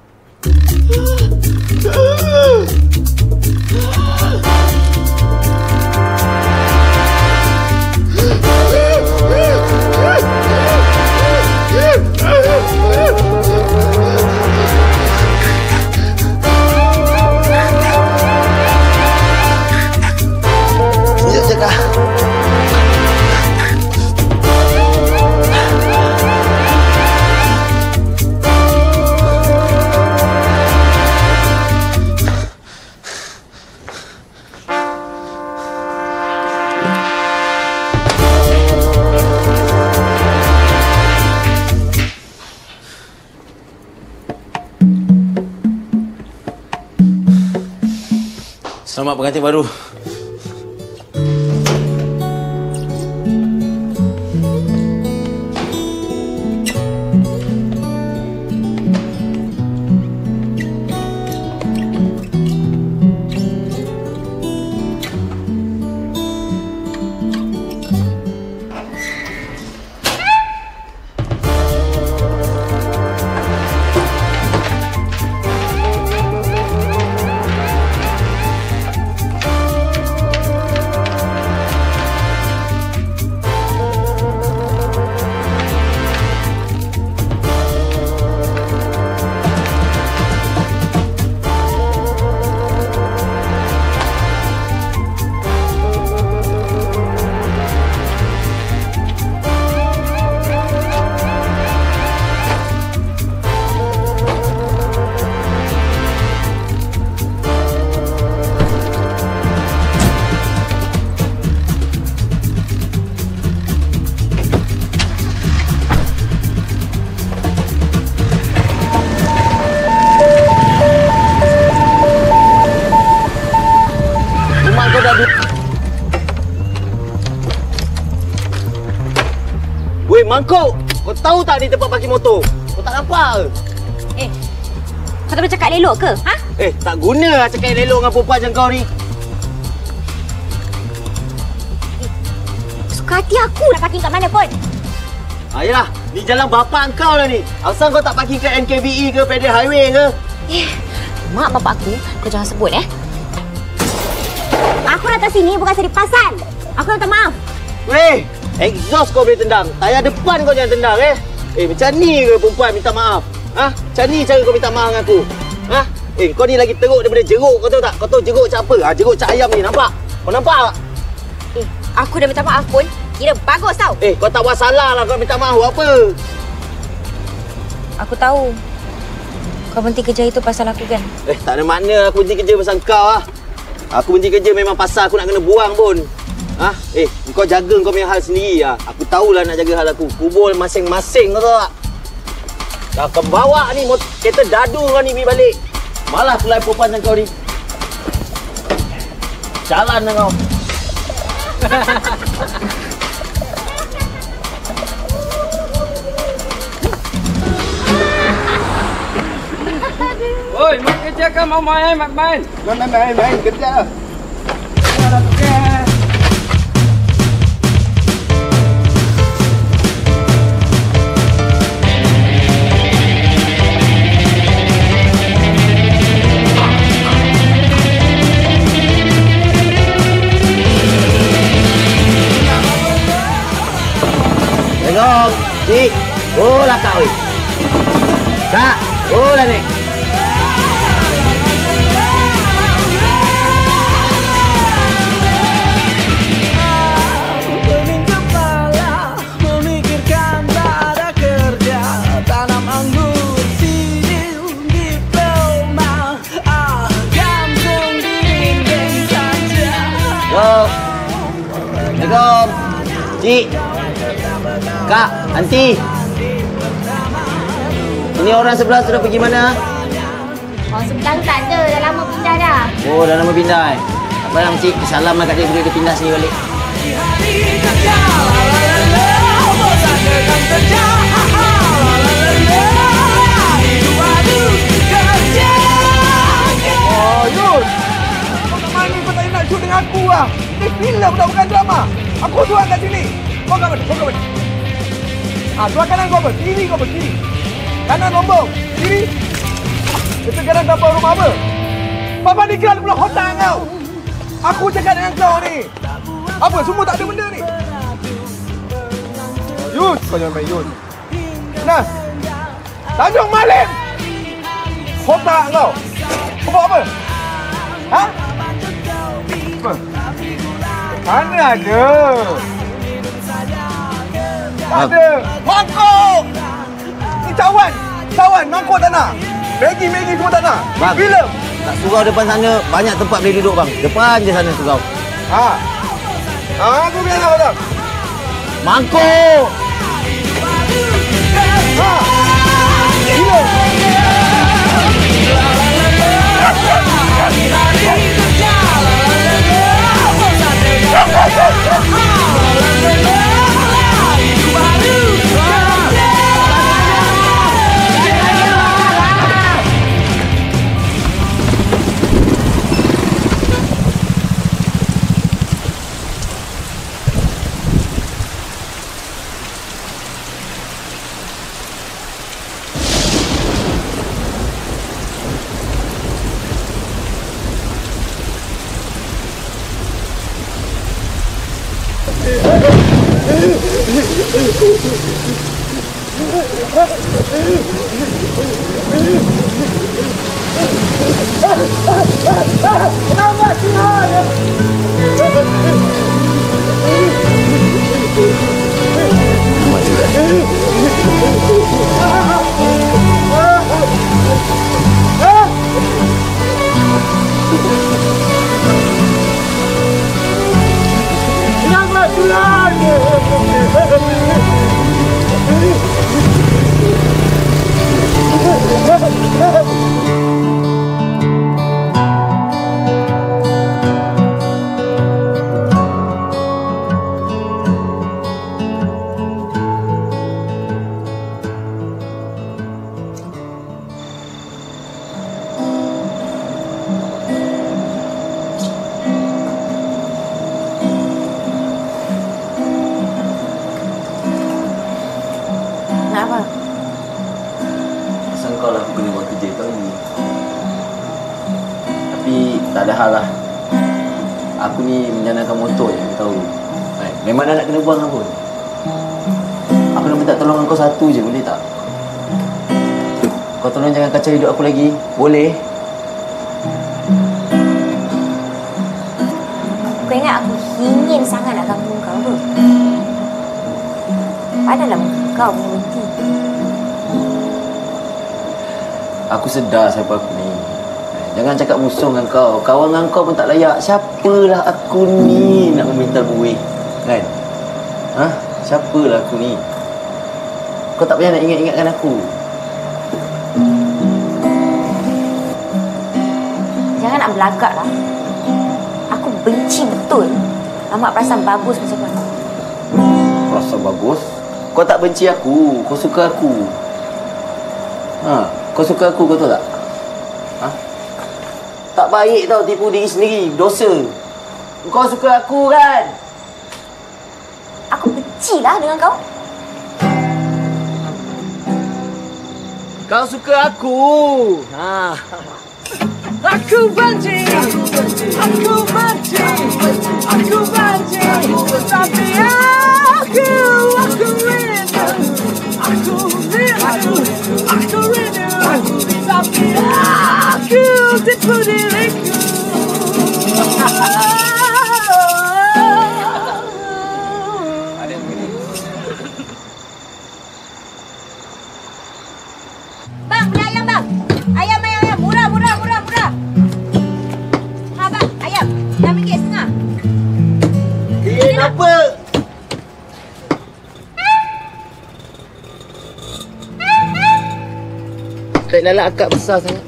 Selamat pengantin baru. Weh, mangkuk! Kau tahu tak ni tempat parking motor? Kau tak nampak ke? Kau tak boleh cakap elok ke? Ha? Tak guna lah cakap elok dengan perempuan macam kau ni. Suka hati aku nak parking kat mana pun. Yalah, ni jalan bapak kau lah ni. Asal kau tak parking kat NKBE ke Federal Highway ke? Mak bapak aku, kau jangan sebut Aku datang sini bukan cari pasal. Aku minta maaf. Weh, exhaust kau boleh tendang. Tayar depan kau jangan tendang macam ni ke perempuan minta maaf? Macam ni cara kau minta maaf dengan aku? Kau ni lagi teruk daripada jeruk, kau tahu tak? Kau tahu jeruk macam apa? Jeruk macam ayam ni, nampak? Kau nampak tak? Aku dah minta maaf pun. Kira bagus tau. Kau tak buat salah lah kau minta maaf apa? Aku tahu. Kau berhenti kerja itu pasal aku kan? Tak ada makna aku berhenti kerja pasal kau lah. Aku berhenti kerja memang pasal aku nak kena buang pun. Kau jaga kau punya hal sendiri lah. Aku tahulah nak jaga hal aku. Kubur masing-masing, kau tahu tak? Dah kau bawa ni kereta dadu kau ni pergi balik. Malah pulai perempuan macam kau ni. Jalan lah kau. Oi, mak kerja kan mau main, mak main. Main, kerja lah. Tengok, Cik. Bola kak, oi. Kak, bola ni. Tanam anggur, sidil, diploma. Cik. Kak, Aunty. Ini orang sebelah sudah pergi mana? Orang sebelah tu tak ada. Dah lama pindah dah. Oh, dah lama pindah eh. Tak payah, Cik. Salam lah kat dia bila dia pindah sini balik. Oh, Yus. Kau kat mana kau tak nak shoot dengan aku lah? Ini filem dah, bukan drama. Aku tuan kat sini. Kau kat mana? Kau kat mana? Sebelah kanan kau apa? Kiri kau apa? Kiri. Kanan lombong. Kiri. Itu sekarang gambar rumah apa? Papa ni kira pula otak kau. Aku cakap dengan kau ni. Apa? Semua tak ada benda ni. Yus. Kau jangan main Yus. Nas. Tanjung Malim. Otak kau. Kau buat apa? Ha? Apa? Mana ada? Tak ada. Mangkuk! Ni cawan. Cawan. Mangkuk tak nak. Maggi semua tak nak. Bang, filem. kat surau depan sana banyak tempat boleh duduk bang. Depan je sana surau. Aku biar kau tak. Mangkuk! Filem. Tak ada hal lah. Aku ni menjalankan motor je, kau tahu. Memang dah nak kena buang pun. Aku nak minta tolong kau satu je, boleh tak? Kau tolong jangan kacau hidup aku lagi, boleh? Kau ingat aku ingin sangat nak ganggu kau tu? Padalah kau punya menti. Aku sedar siapa aku ni. Jangan cakap musuh dengan kau. Kawan dengan kau pun tak layak. Siapalah aku ni nak meminta buih? Kan? Ha? Siapalah aku ni? Kau tak payah nak ingat-ingatkan aku. Jangan nak belagak lah. Aku benci betul amat perasan bagus macam kau ni. Perasan bagus? Kau tak benci aku. Kau suka aku. Kau suka aku, kau tahu tak? Tak baik tau tipu diri sendiri. Dosa. Kau suka aku kan? Aku bencilah dengan kau. Kau suka aku. Aku benci. Aku benci. Aku benci. Tapi aku rindu. Aku rindu. Aku rindu. Tapi aku tipu diriku. Bang, beli ayam bang. Ayam. Murah. Ha bang, ayam. RM6.5. Kenapa? Beg lalat akak besar sangat.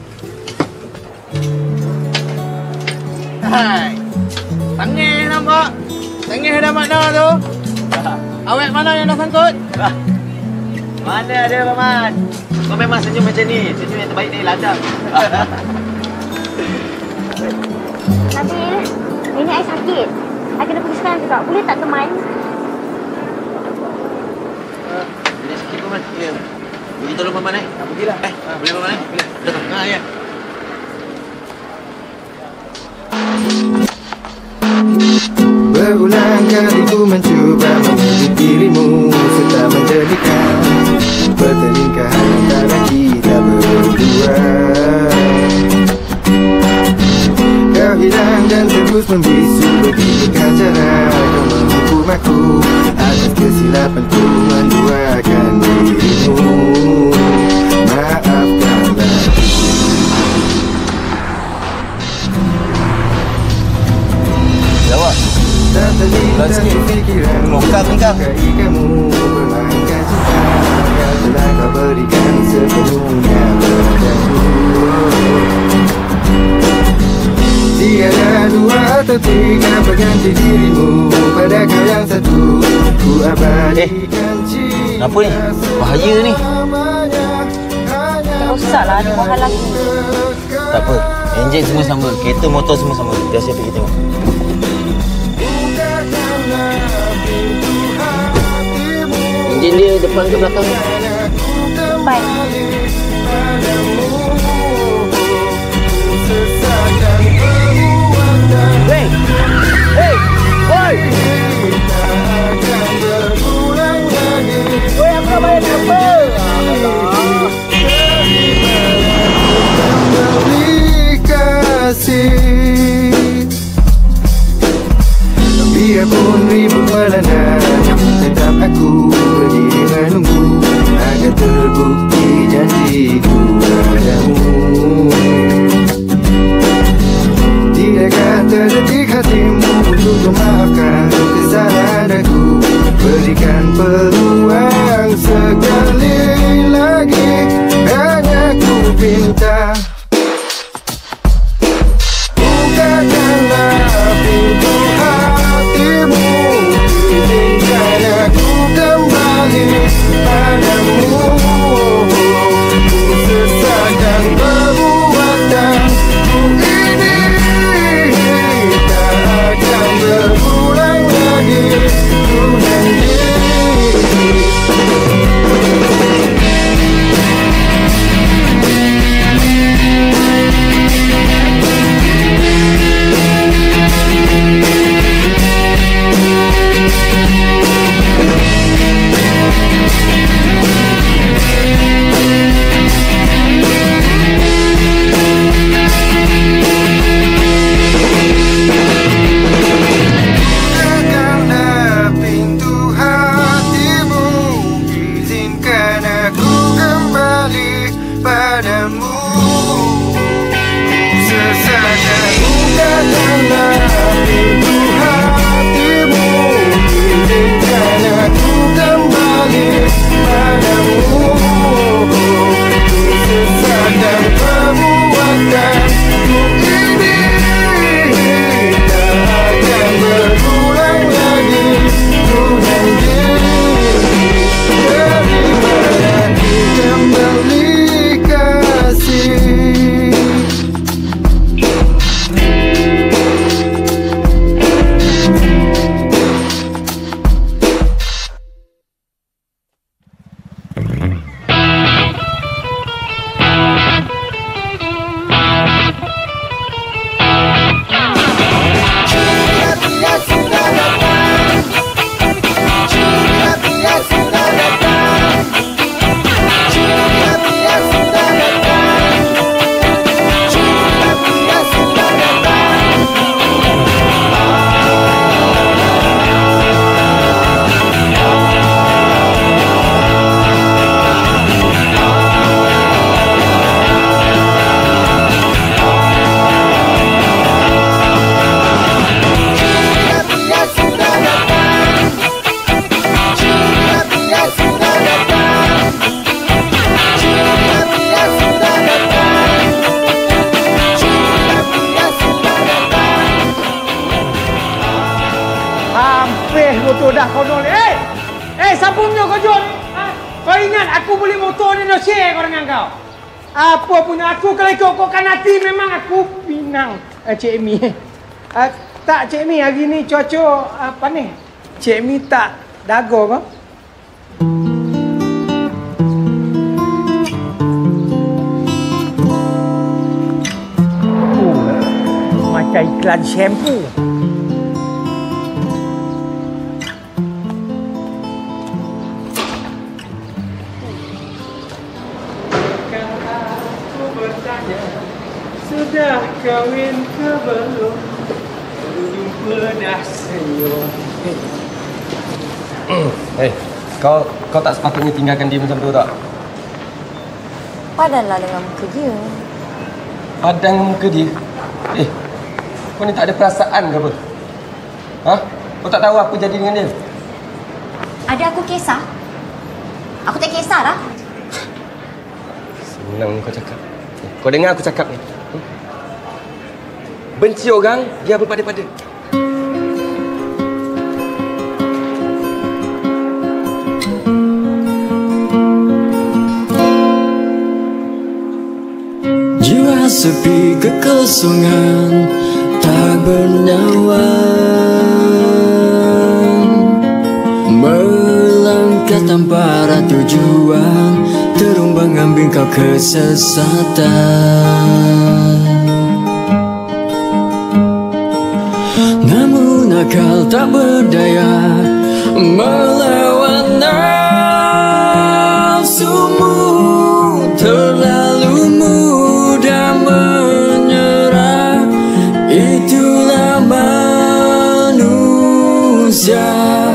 Hai. Tangih nampak. Tangih dah mana tu? Awet mana yang dah sangkut? Mana ada Paman? Kau memang senyum macam ni. Senyum yang terbaik ni ladang. Nabil, nenek saya sakit. Saya kena pergi sekarang juga. Boleh tak teman? Nenek sakit Paman. Ya. Pergi tolong Paman Pergilah. Boleh Paman Boleh. Dah. Ya. Berulang kali ku mencuba mendidik dirimu serta menjadikan pertelingkahan antara kita berdua. Kau hilang dan terus membisu, begitukan cara kau menghukum aku atas kesilapanku menduakan dirimu. Maafkanlah. Jawab. Bulan sikit. Longkang. Kamu bermainkan cinta, kau telah kau berikan sepenuhnya padaku. Tiada dua atau tiga pengganti dirimu pada kau yang satu. Ku abadikan cinta. Kenapa ni? Bahaya ni. Tak usahlah, ada mahal lagi. Tak apa. Enjin semua sama. Kereta motor semua sama. Biar saya pergi tengok. Enjin dia depan ke belakang? Depan. Hey! Hey! Woi! Woi, apa bayar apa? Kasih, biarpun ribut melanda, tetap aku berdiri menunggu agar terbukti janji Aduh, dah kono ni. Siapa punya kau Jun? Kau ingat aku beli motor ni nak share kau dengan kau? Apa punya aku kalau ikut-ikutkan hati memang aku pinang. Cik Amy. Tak Cik Amy, hari ni cuaca apa ni? Cik Amy tak dago kau? Macam iklan shampoo. Sudah kawin ke belum? Jumpa dah senyum. Kau tak sepatutnya tinggalkan dia macam tu tak? Padanlah dengan muka dia. Padan dengan muka dia? Kau ni tak ada perasaan ke apa? Kau tak tahu apa jadi dengan dia? Ada aku kisah? Aku tak kisah lah. Senang kau cakap. Kau dengar aku cakap ni. Benci orang, dia berpada-pada. Jiwa sepi kekosongan tak bernyawa, melangkah tanpa arah tujuan, terumbang ambing kau kesesatan. Namun akal tak berdaya melawan nafsumu, terlalu mudah menyerah. Itulah manusia.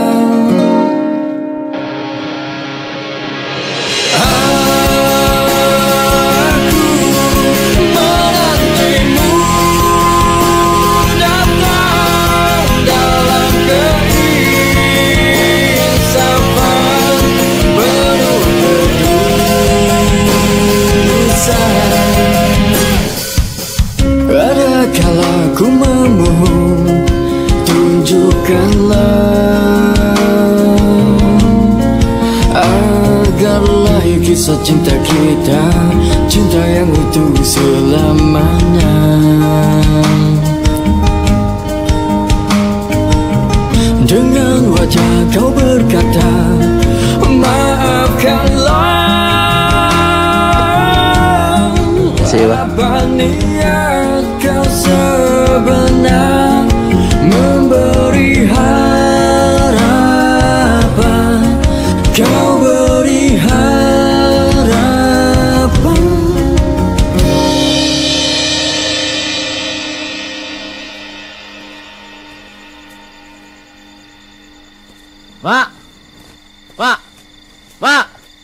Ku memohon, tunjukkanlah agarlah kisah cinta kita, cinta yang utuh selamanya. Dengan wajah kau berkata, maafkanlah. Apa niat kau sebenar memberi harapan, kau beri harapan. Mak! Mak! Mak!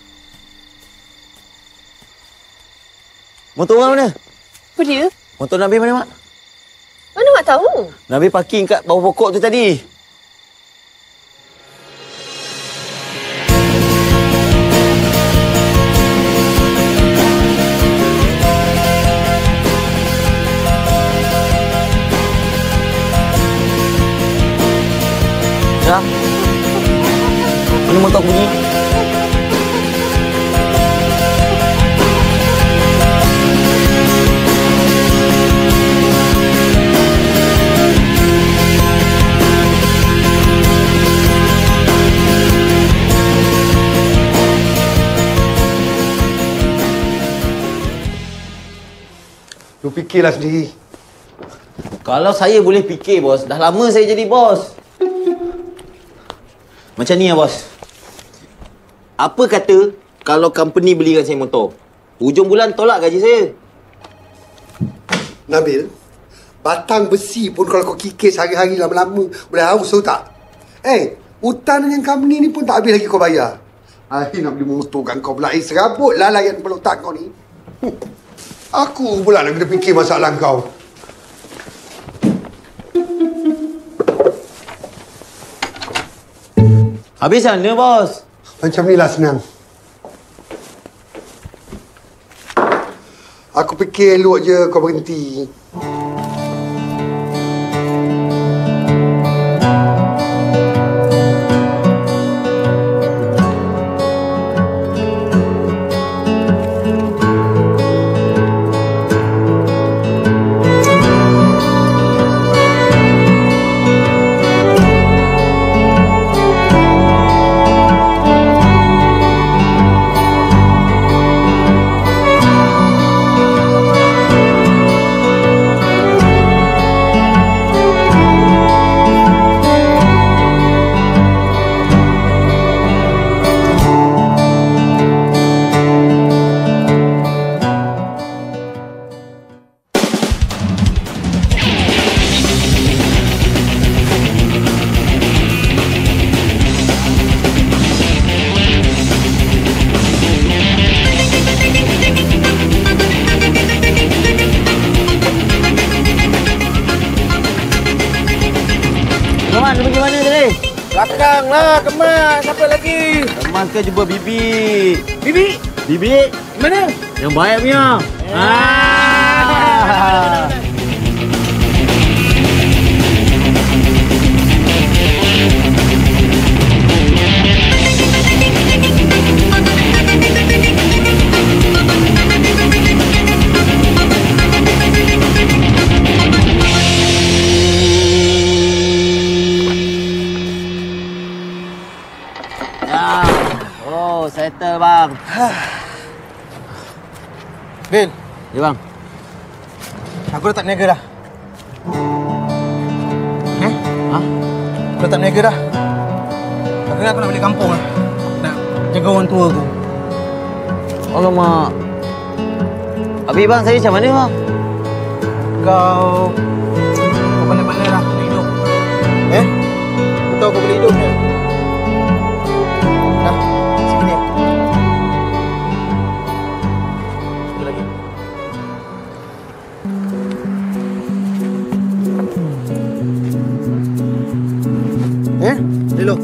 Motor orang mana? Apa dia? Motor Nabil mana, Mak? Mana Mak tahu? Nabil parking kat bawah pokok tu tadi. Ya? Mana motor aku ni? Lu fikirlah sendiri. Kalau saya boleh fikir, bos, dah lama saya jadi bos. Macam ni ya, bos. Apa kata kalau company belikan saya motor? Hujung bulan tolak gaji saya. Nabil, batang besi pun kalau kau kikis hari-hari lama-lama boleh haus tahu tak? Hutang dengan company ni pun tak habis lagi kau bayar. Nak beli motor kan kau pula. Serabutlah layan kepala otak kau ni. Aku pula nak kena fikir masalah kau. Habis mana, bos? Macam ni lah senang. Aku fikir elok je kau berhenti. Belakang lah, kemas. Siapa lagi? Kemas ke jumpa Bibi. Bibi? Bibi? Mana? Yang baik punya. Oh, settle bang. Bil. Ya bang. Aku dah tak niaga dah. Aku dah tak niaga dah. Aku nak balik kampung lah. Nak jaga orang tua aku. Alamak. Habis bang, saya macam mana bang? Kau pandai-pandai lah kena hidup. Aku tahu kau boleh hidup ni. Dah, segini. Satu lagi. Dulu.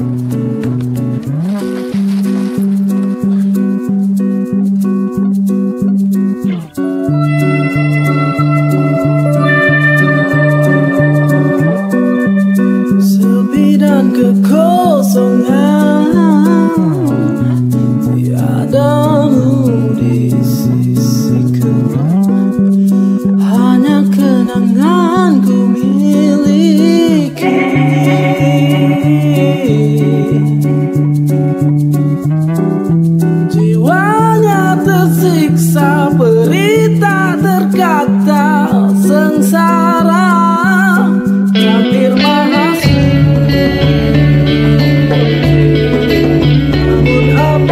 Sepi dan kekosongan, tiadamu di sisiku, hanya kenangan ku miliki. Jiwanya tersiksa, perih tak terkata, sengsara takdir mahasiswa. Namun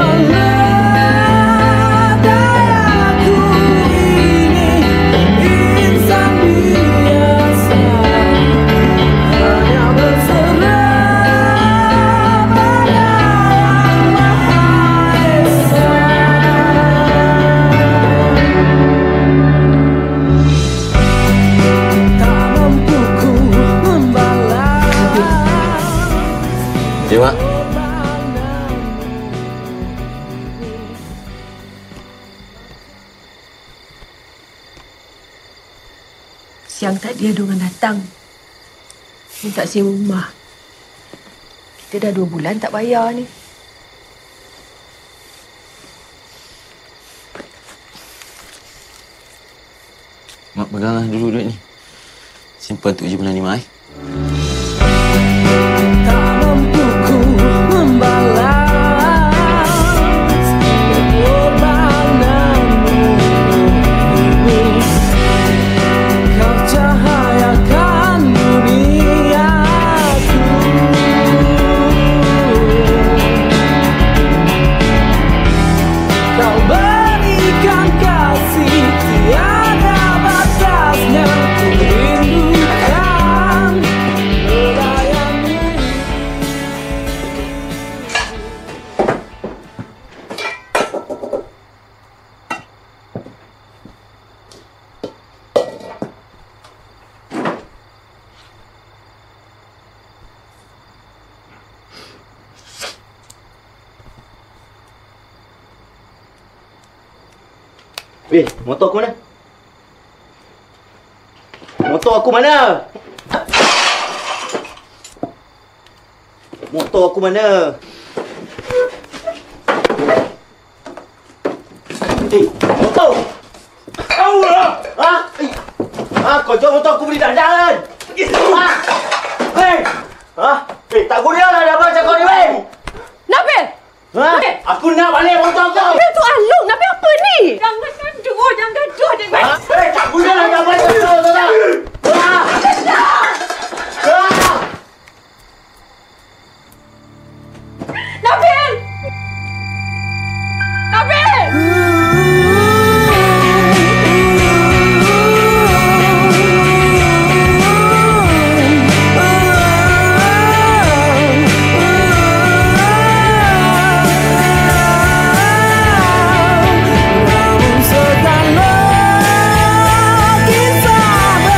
apalah dayaku ini, insan biasa, hanya berserah pada Yang Maha Esa. Tak mampu ku membalas. Terima. Siang tadi ada orang datang. Minta sewa rumah. Kita dah 2 bulan tak bayar ni. Mak peganglah dulu duit ni. Simpan untuk 7 bulan ni, Mak. Tak mampu ku membalas pengorbananmu. Kau cahayakan duniaku. Kau berikan kasih tiada batasnya. Ku rindukan melayani. Motor aku mana? Motor aku mana? Motor aku mana? Motor! Kau jual motor aku beli dah jalan! Tak guna lah dah macam kau ni, weh! Nabil! Aku nak balik motor kau! Nabil tu Alung, Nabil apa ni? Jangan gaduh, jangan gaduh dengan... Tak guna lah dah macam kau, tahu tak? Nabil! Nabil! Namun segala kisah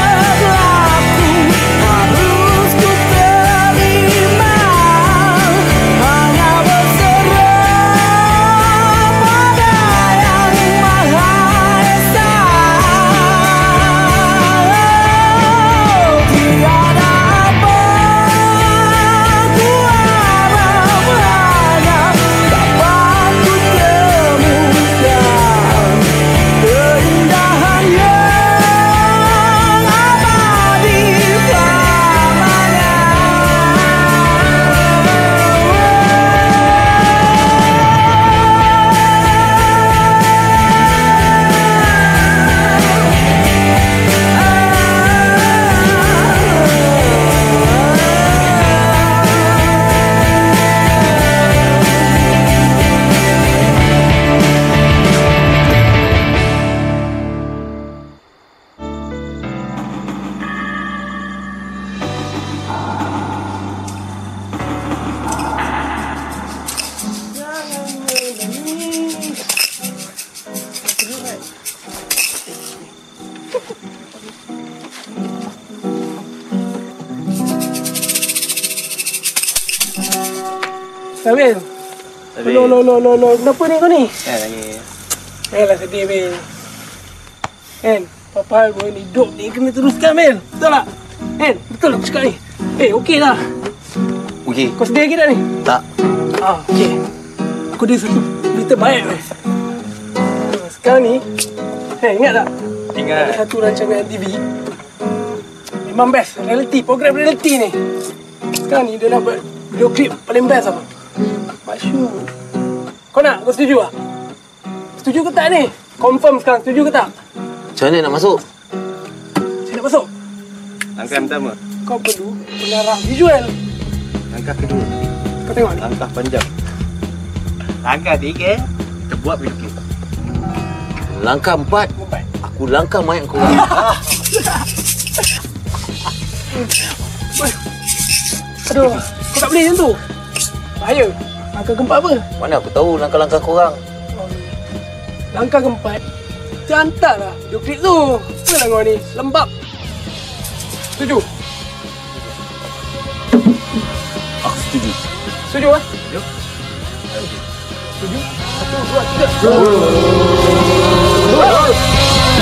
Kamil. Lo. Kenapa ni kau ni? Nangis. Lah sedih, Mil. Kan? Papa gue ni hidup ni kena teruskan, Mil. Betul tak? Kan? Betul aku cakap ni. Okey lah. Okey. Kau sedih lagi tak ni? Tak. Okey. Aku ada satu berita baik, Mil. Sekarang ni, ingat tak? Ingat. Ada satu rancangan TV. Memang best. Program reality ni. Sekarang ni dia nak buat video klip paling best apa? Masyur. Kau nak? Kau setuju tak? Setuju ke tak ni? Confirm sekarang. Setuju ke tak? Macam mana nak masuk? Saya nak masuk. Langkah pertama. Kau perlu mengarah visual. Langkah kedua. Kau tengok ni. Langkah panjang. Langkah tiga. Kita buat video klip. Langkah 4. Aku langkah mayat kau. Aduh, kau tak boleh macam tu. Bahaya. Langkah keempat apa? Mana aku tahu langkah-langkah korang. Langkah keempat, kita hantarlah video klip tu. Kenapa kau ni? Lembab. Setuju? Aku setuju. Setuju kan? Yuk. Setuju? 1, 2, 3.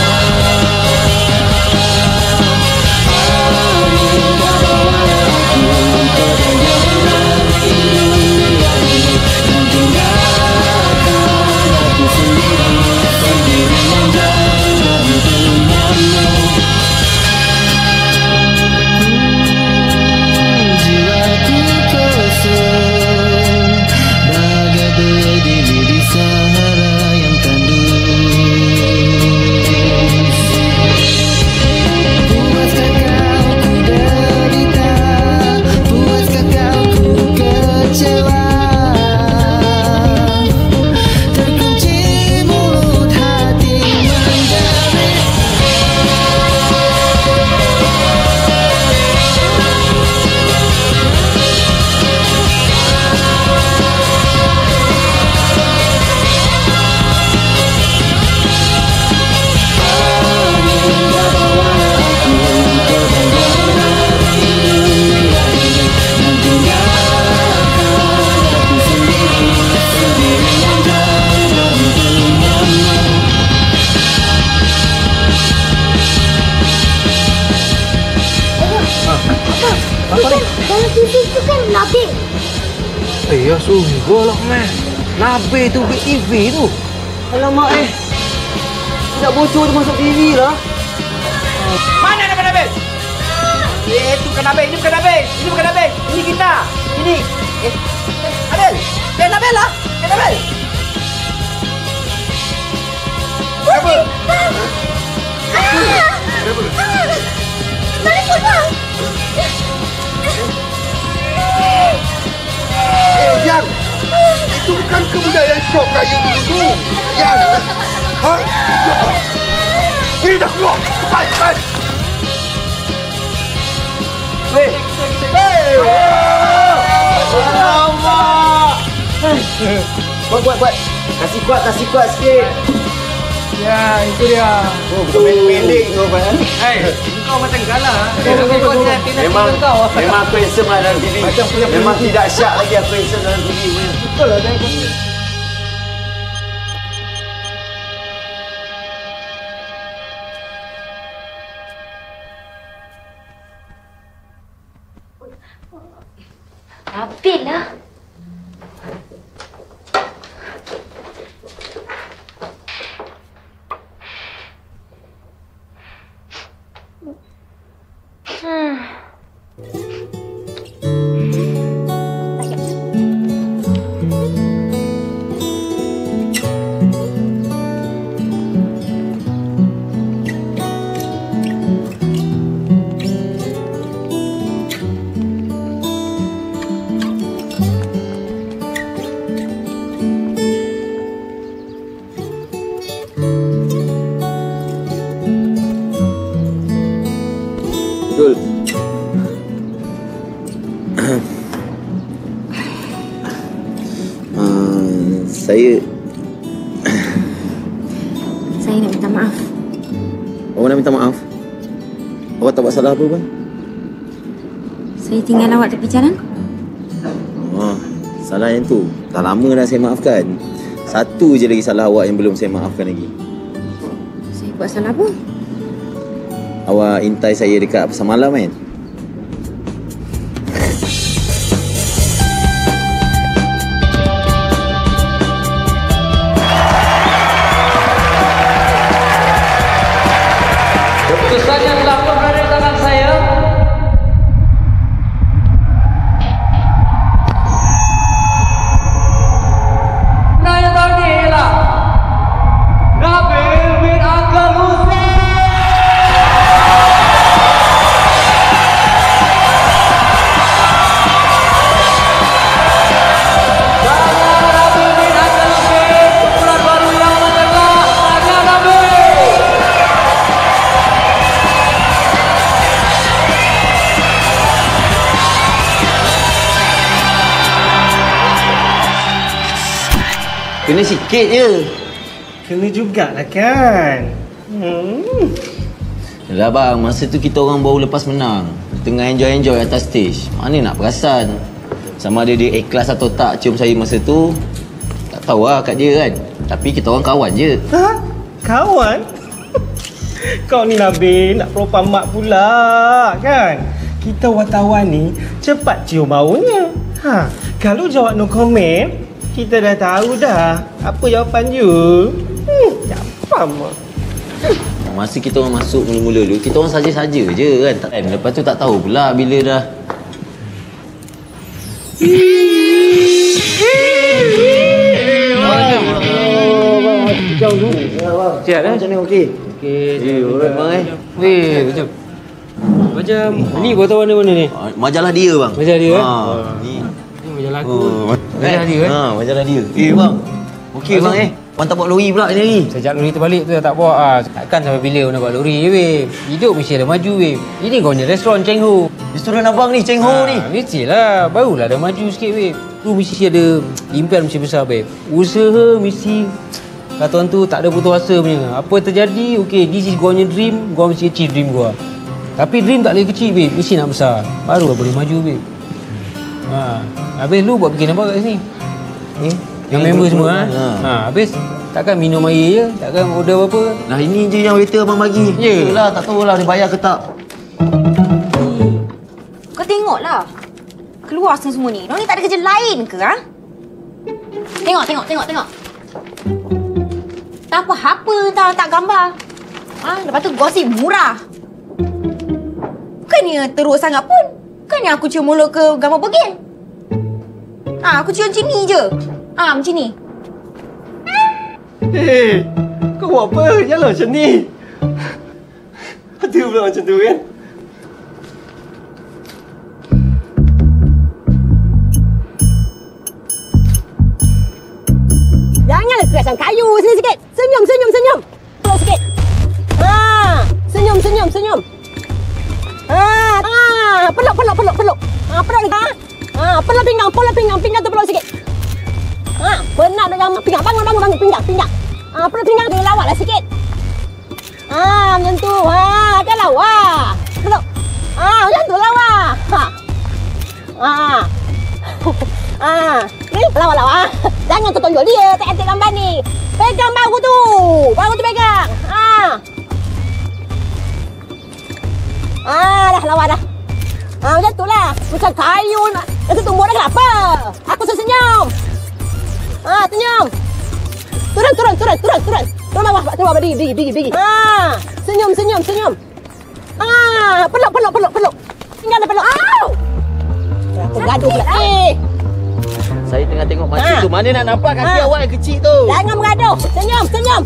Ya sungguh lah, man. Nabi tu big TV tu. Alamak tidak bocor tu masuk TV lah. Mana ada Nabil? Itu bukan Nabil, ini bukan Nabil. Ini bukan Nabil. Ini kita. Ini. Nabil. Nabil lah. Nabil. Apa? Yang itu bukan kebudayaan syok kaya dulu. Yang ini dah keluar. Cepat. Buat. Kasih kuat sikit. Ya, itu dia. Betul pendek kau kan. Kau macam galah. Memang aku handsome lah dalam TV. Memang tidak syak lagi aku handsome dalam TV. Betul lah saya pun. Nabil lah. Betul. Saya nak minta maaf. Awak nak minta maaf? Awak tak buat salah apa pun? Saya tinggal awak tepi jalan. Salah yang tu. Dah lama dah saya maafkan. Satu je lagi salah awak yang belum saya maafkan lagi. Saya buat salah apa? Awak intai saya dekat pasar malam kan? Keputusan yang telah berada di tangan saya. Nah yang tadi ialah Nabil bin Akal Hussein. Nabil bin Akal Hussein, pukulan baru yang menegak hanya Nabil. Kena sikit je. Kena jugalah kan. Yalah bang, masa tu kita orang baru lepas menang. Tengah enjoy atas stage. Mana nak perasan. Sama ada dia ikhlas atau tak cium saya masa tu, tak tahu lah kat dia kan. Tapi kita orang kawan je. Ha? Kawan? Kau ni Nabil nak propam mak pula kan. Kita wartawan ni cepat cium baunya. Ha, kalau jawab no comment, kita dah tahu dah apa jawapan you. Capam lah. Masa kita orang masuk mula-mula dulu, kita orang saja-saja je kan. Lepas tu tak tahu pula bila dah jauh dulu. Siap dah? Macam ni okey? Okey. Alright bang eh. Weh, betul. Macam ni wartawan mana ni? Majalah dia bang. Majalah dia? Ni majalah aku. Majalah dia majalah dia. Bang. Okey bang eh. Puan tak bawa lori pula ni. Sejak lori terbalik tu dah tak bawa. Takkan sampai bila nak bawa lori weh. Hidup mesti ada maju weh. Ini kau ni restoran Cheng Ho. Restoran abang ni Cheng Ho ni. Mestilah. Barulah dah maju sikit weh. Tu mesti ada impian mesti besar weh. Usaha mesti kata orang tu tak ada putus asa punya. Apa terjadi, okay, this is gua punya dream. Gua mesti achieve dream gua. Tapi dream tak boleh kecil weh. Mesti nak besar. Baru boleh maju weh. Habis lu buat bikin apa kat sini? Yang member semua habis takkan minum air je, takkan order apa-apa. Nah ini je yang waiter abang bagi. Yalah, tak tahulah dia bayar ke tak. Kau tengoklah. Keluar semua ni. Diorang ni tak ada kerja lain ke ha? Tengok. Tak apa-apa tak gambar. Lepas tu gosip murah. Bukannya teruk sangat pun. Bukannya aku cium mulut ke gambar bagian. Aku cium macam ni je. Macam ni. Kau buat apa? Janganlah macam ni. Hati pula macam tu kan? Janganlah kerasan kayu sini sikit. Senyum. Peluk sikit. Senyum. Peluk. Peluk lagi. Peluk pinggang tu peluk sikit. Penat dah gambar pinggang. Bangun pinggang. Peluk pinggang tu lawaklah sikit. Macam tu. Kan lawak. Peluk. Macam tu lawak. Ni lawak. Jangan tu tunjuk dia. Tak antik gambar ni. Pegang bahu tu. Bahu tu pegang. Dah lawak dah. Macam tu lah. Macam kayu nak tumbuh dah kenapa? Aku senyum. Senyum. Turun bawah. Turun berdiri. Senyum. Peluk. Tinggal dah peluk. Aku gaduh pula. Saya tengah tengok masa tu. Mana nak nampak kaki awak yang kecil tu? Jangan bergaduh. Senyum.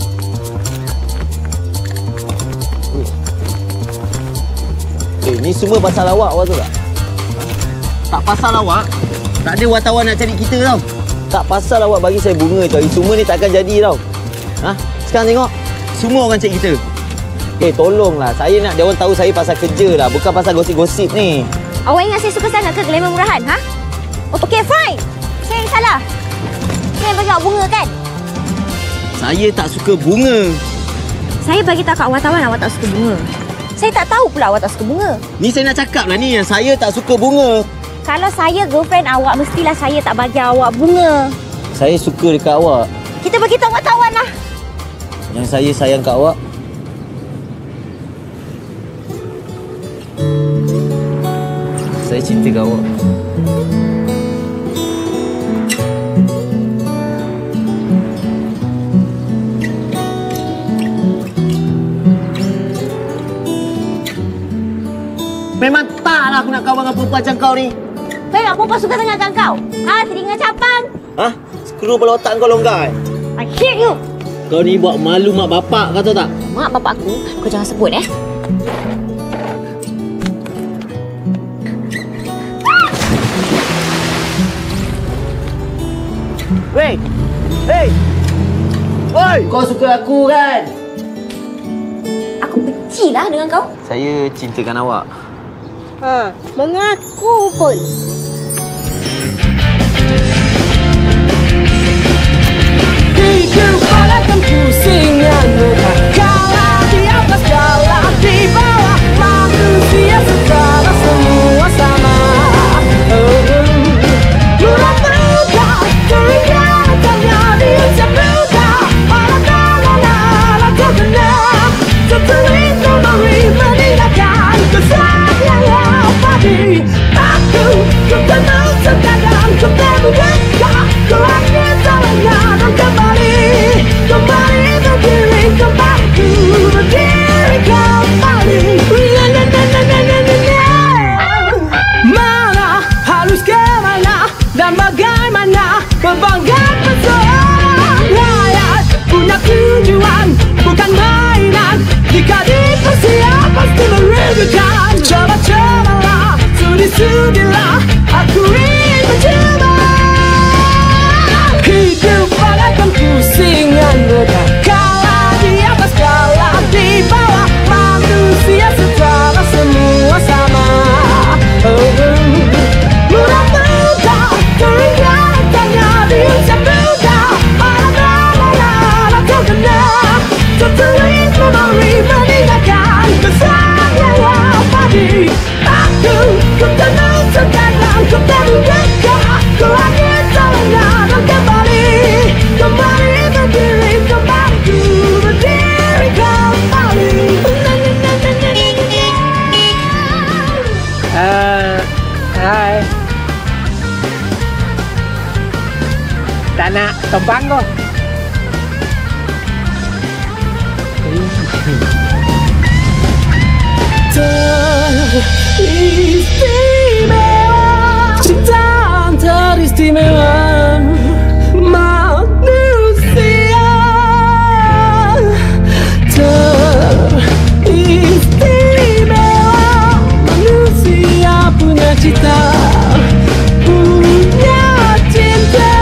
Ni semua pasal awak tu tak? Tak pasal awak. Tak ada wartawan nak cari kita tau. Tak pasal awak bagi saya bunga tu. Semua ni takkan jadi tau. Sekarang tengok. Semua orang cari kita. Tolonglah. Saya nak dia orang tahu saya pasal kerja lah. Bukan pasal gosip-gosip ni. Awak ingat saya suka sangat ke glamour murahan, ha? Okey, fine. Saya yang salah. Saya bagi awak bunga kan? Saya tak suka bunga. Saya bagi tahu kat wartawan awak tak suka bunga. Saya tak tahu pula awak tak suka bunga. Ni saya nak cakap lah ni yang saya tak suka bunga. Kalau saya girlfriend awak, mestilah saya tak bagi awak bunga. Saya suka dekat awak. Kita bagi kawan-kawan lah. Yang saya sayang kat awak. Saya cinta kat awak. Memang taklah aku nak kawan dengan perempuan macam kau ni. Memang perempuan suka dengarkan kau. Telinga capang. Skru kepala otak kau longgar. I hate you. Kau ni buat malu mak bapak kau tahu tak? Mak bapak aku, kau jangan sebut Weh! Hey! Oi! Kau suka aku kan? Aku bencilah dengan kau. Saya cintakan awak. Mengaku pun. Hidup bagaikan pusingan kala di atas, kala di bawah. Manusia secara semua sama. Murah muda, keringatannya di usia muda. Alat-alat terkenal, tertulis memori meninggalkan kesan yang abadi. Aku ketemu sekarang, ketemu dekat, ku ingin terlihat dan kembali berdiri kembali, berdiri kembali. Mana harus kemana dan bagaimana membanggakan seorang rakyat punya tujuan, bukan mainan. Jika dipersiap pasti merugikan. Coba-cobalah, sudi-sudilah, aku ingin mencoba. Hidup bagaikan pusingan roda, kala di atas, kala di bawah. Manusia secara semua sama. Murah muda, keringatannya di usia muda. Alat-alat terkenal, tertulis memori meninggalkan kesan yang abadi. Aku ketemu sekarang, ketemu dekat, ku ingin terlihat dan kembali berdiri kembali, ku berdiri kembali. Hai. Tak nak tumpang kau? Teristimewa, ciptaan teristimewa manusia. Teristimewa, manusia punya cita, punya cinta.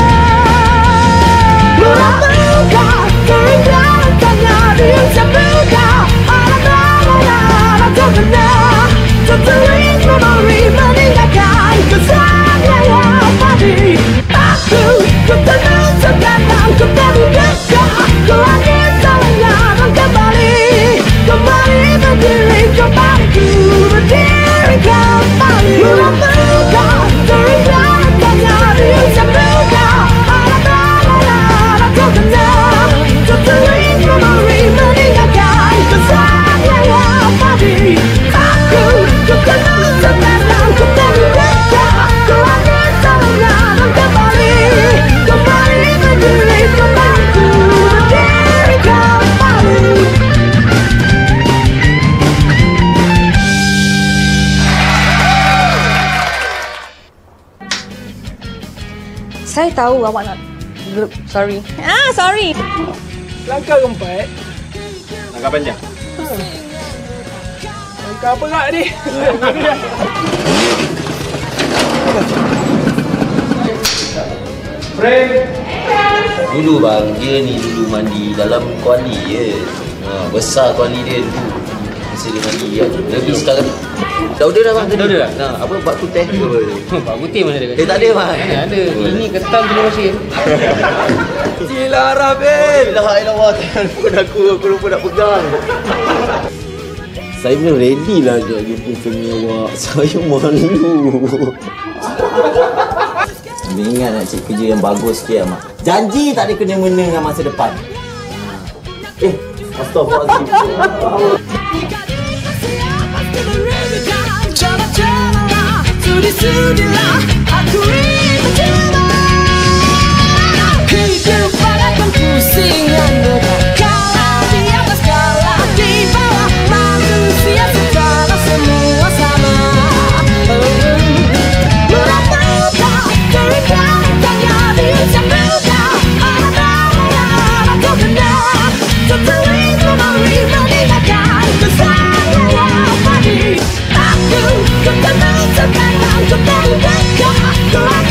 Murah muda, keringatannya di usia muda. Alat-alat terkenal, tertulis memori meninggalkan kesan yang abadi. Aku ketemu sekarang, ketemu dekat, ku ingin terlihat dan kembali berdiri kembali, ku berdiri kembali. Murah muda, keringatannya di usia muda. Alat-alat terkenal, tertulis memori meninggalkan kesan yang abadi. Aku ketemu sekarang, ketemu dekat, ku ingin terlihat dan kembali berdiri kembali, ku berdiri kembali. Saya tahu awak nak... Sorry. Sorry. Langkah keempat. Langkah panjang. Langkah berat ni. Dulu bang, dia ni dulu mandi dalam kuali je. Besar kuali dia dulu. Masa dia mandi kan. Lebih sekarang. Dah dah bang. Dah dah. Nah, apa bak putih ke? Bak putih mana ada? Tak ada bang. Ada. Ini ketam tu masih. Gila Rabin. La ilaha illallah. Telefon aku lupa nak pegang. Saya belum ready lah nak jumpa family awak. Saya malu. Ambil ingat nak cari kerja yang bagus sikit Mak. Janji tak ada kena-mena dengan masa depan. Astaghfirullahaladzim. Sudilah aku bercinta. Kehidupan akan pusing dan berat. Kalah di atas, kalah di bawah. Manusia secara semua sama. Mudah-mudah terikat tanya di ucap muda. Ada kau benar. Setelah memari meninggalkan kesalahan padi. Aku ketemu sekarang, ketemu dekat.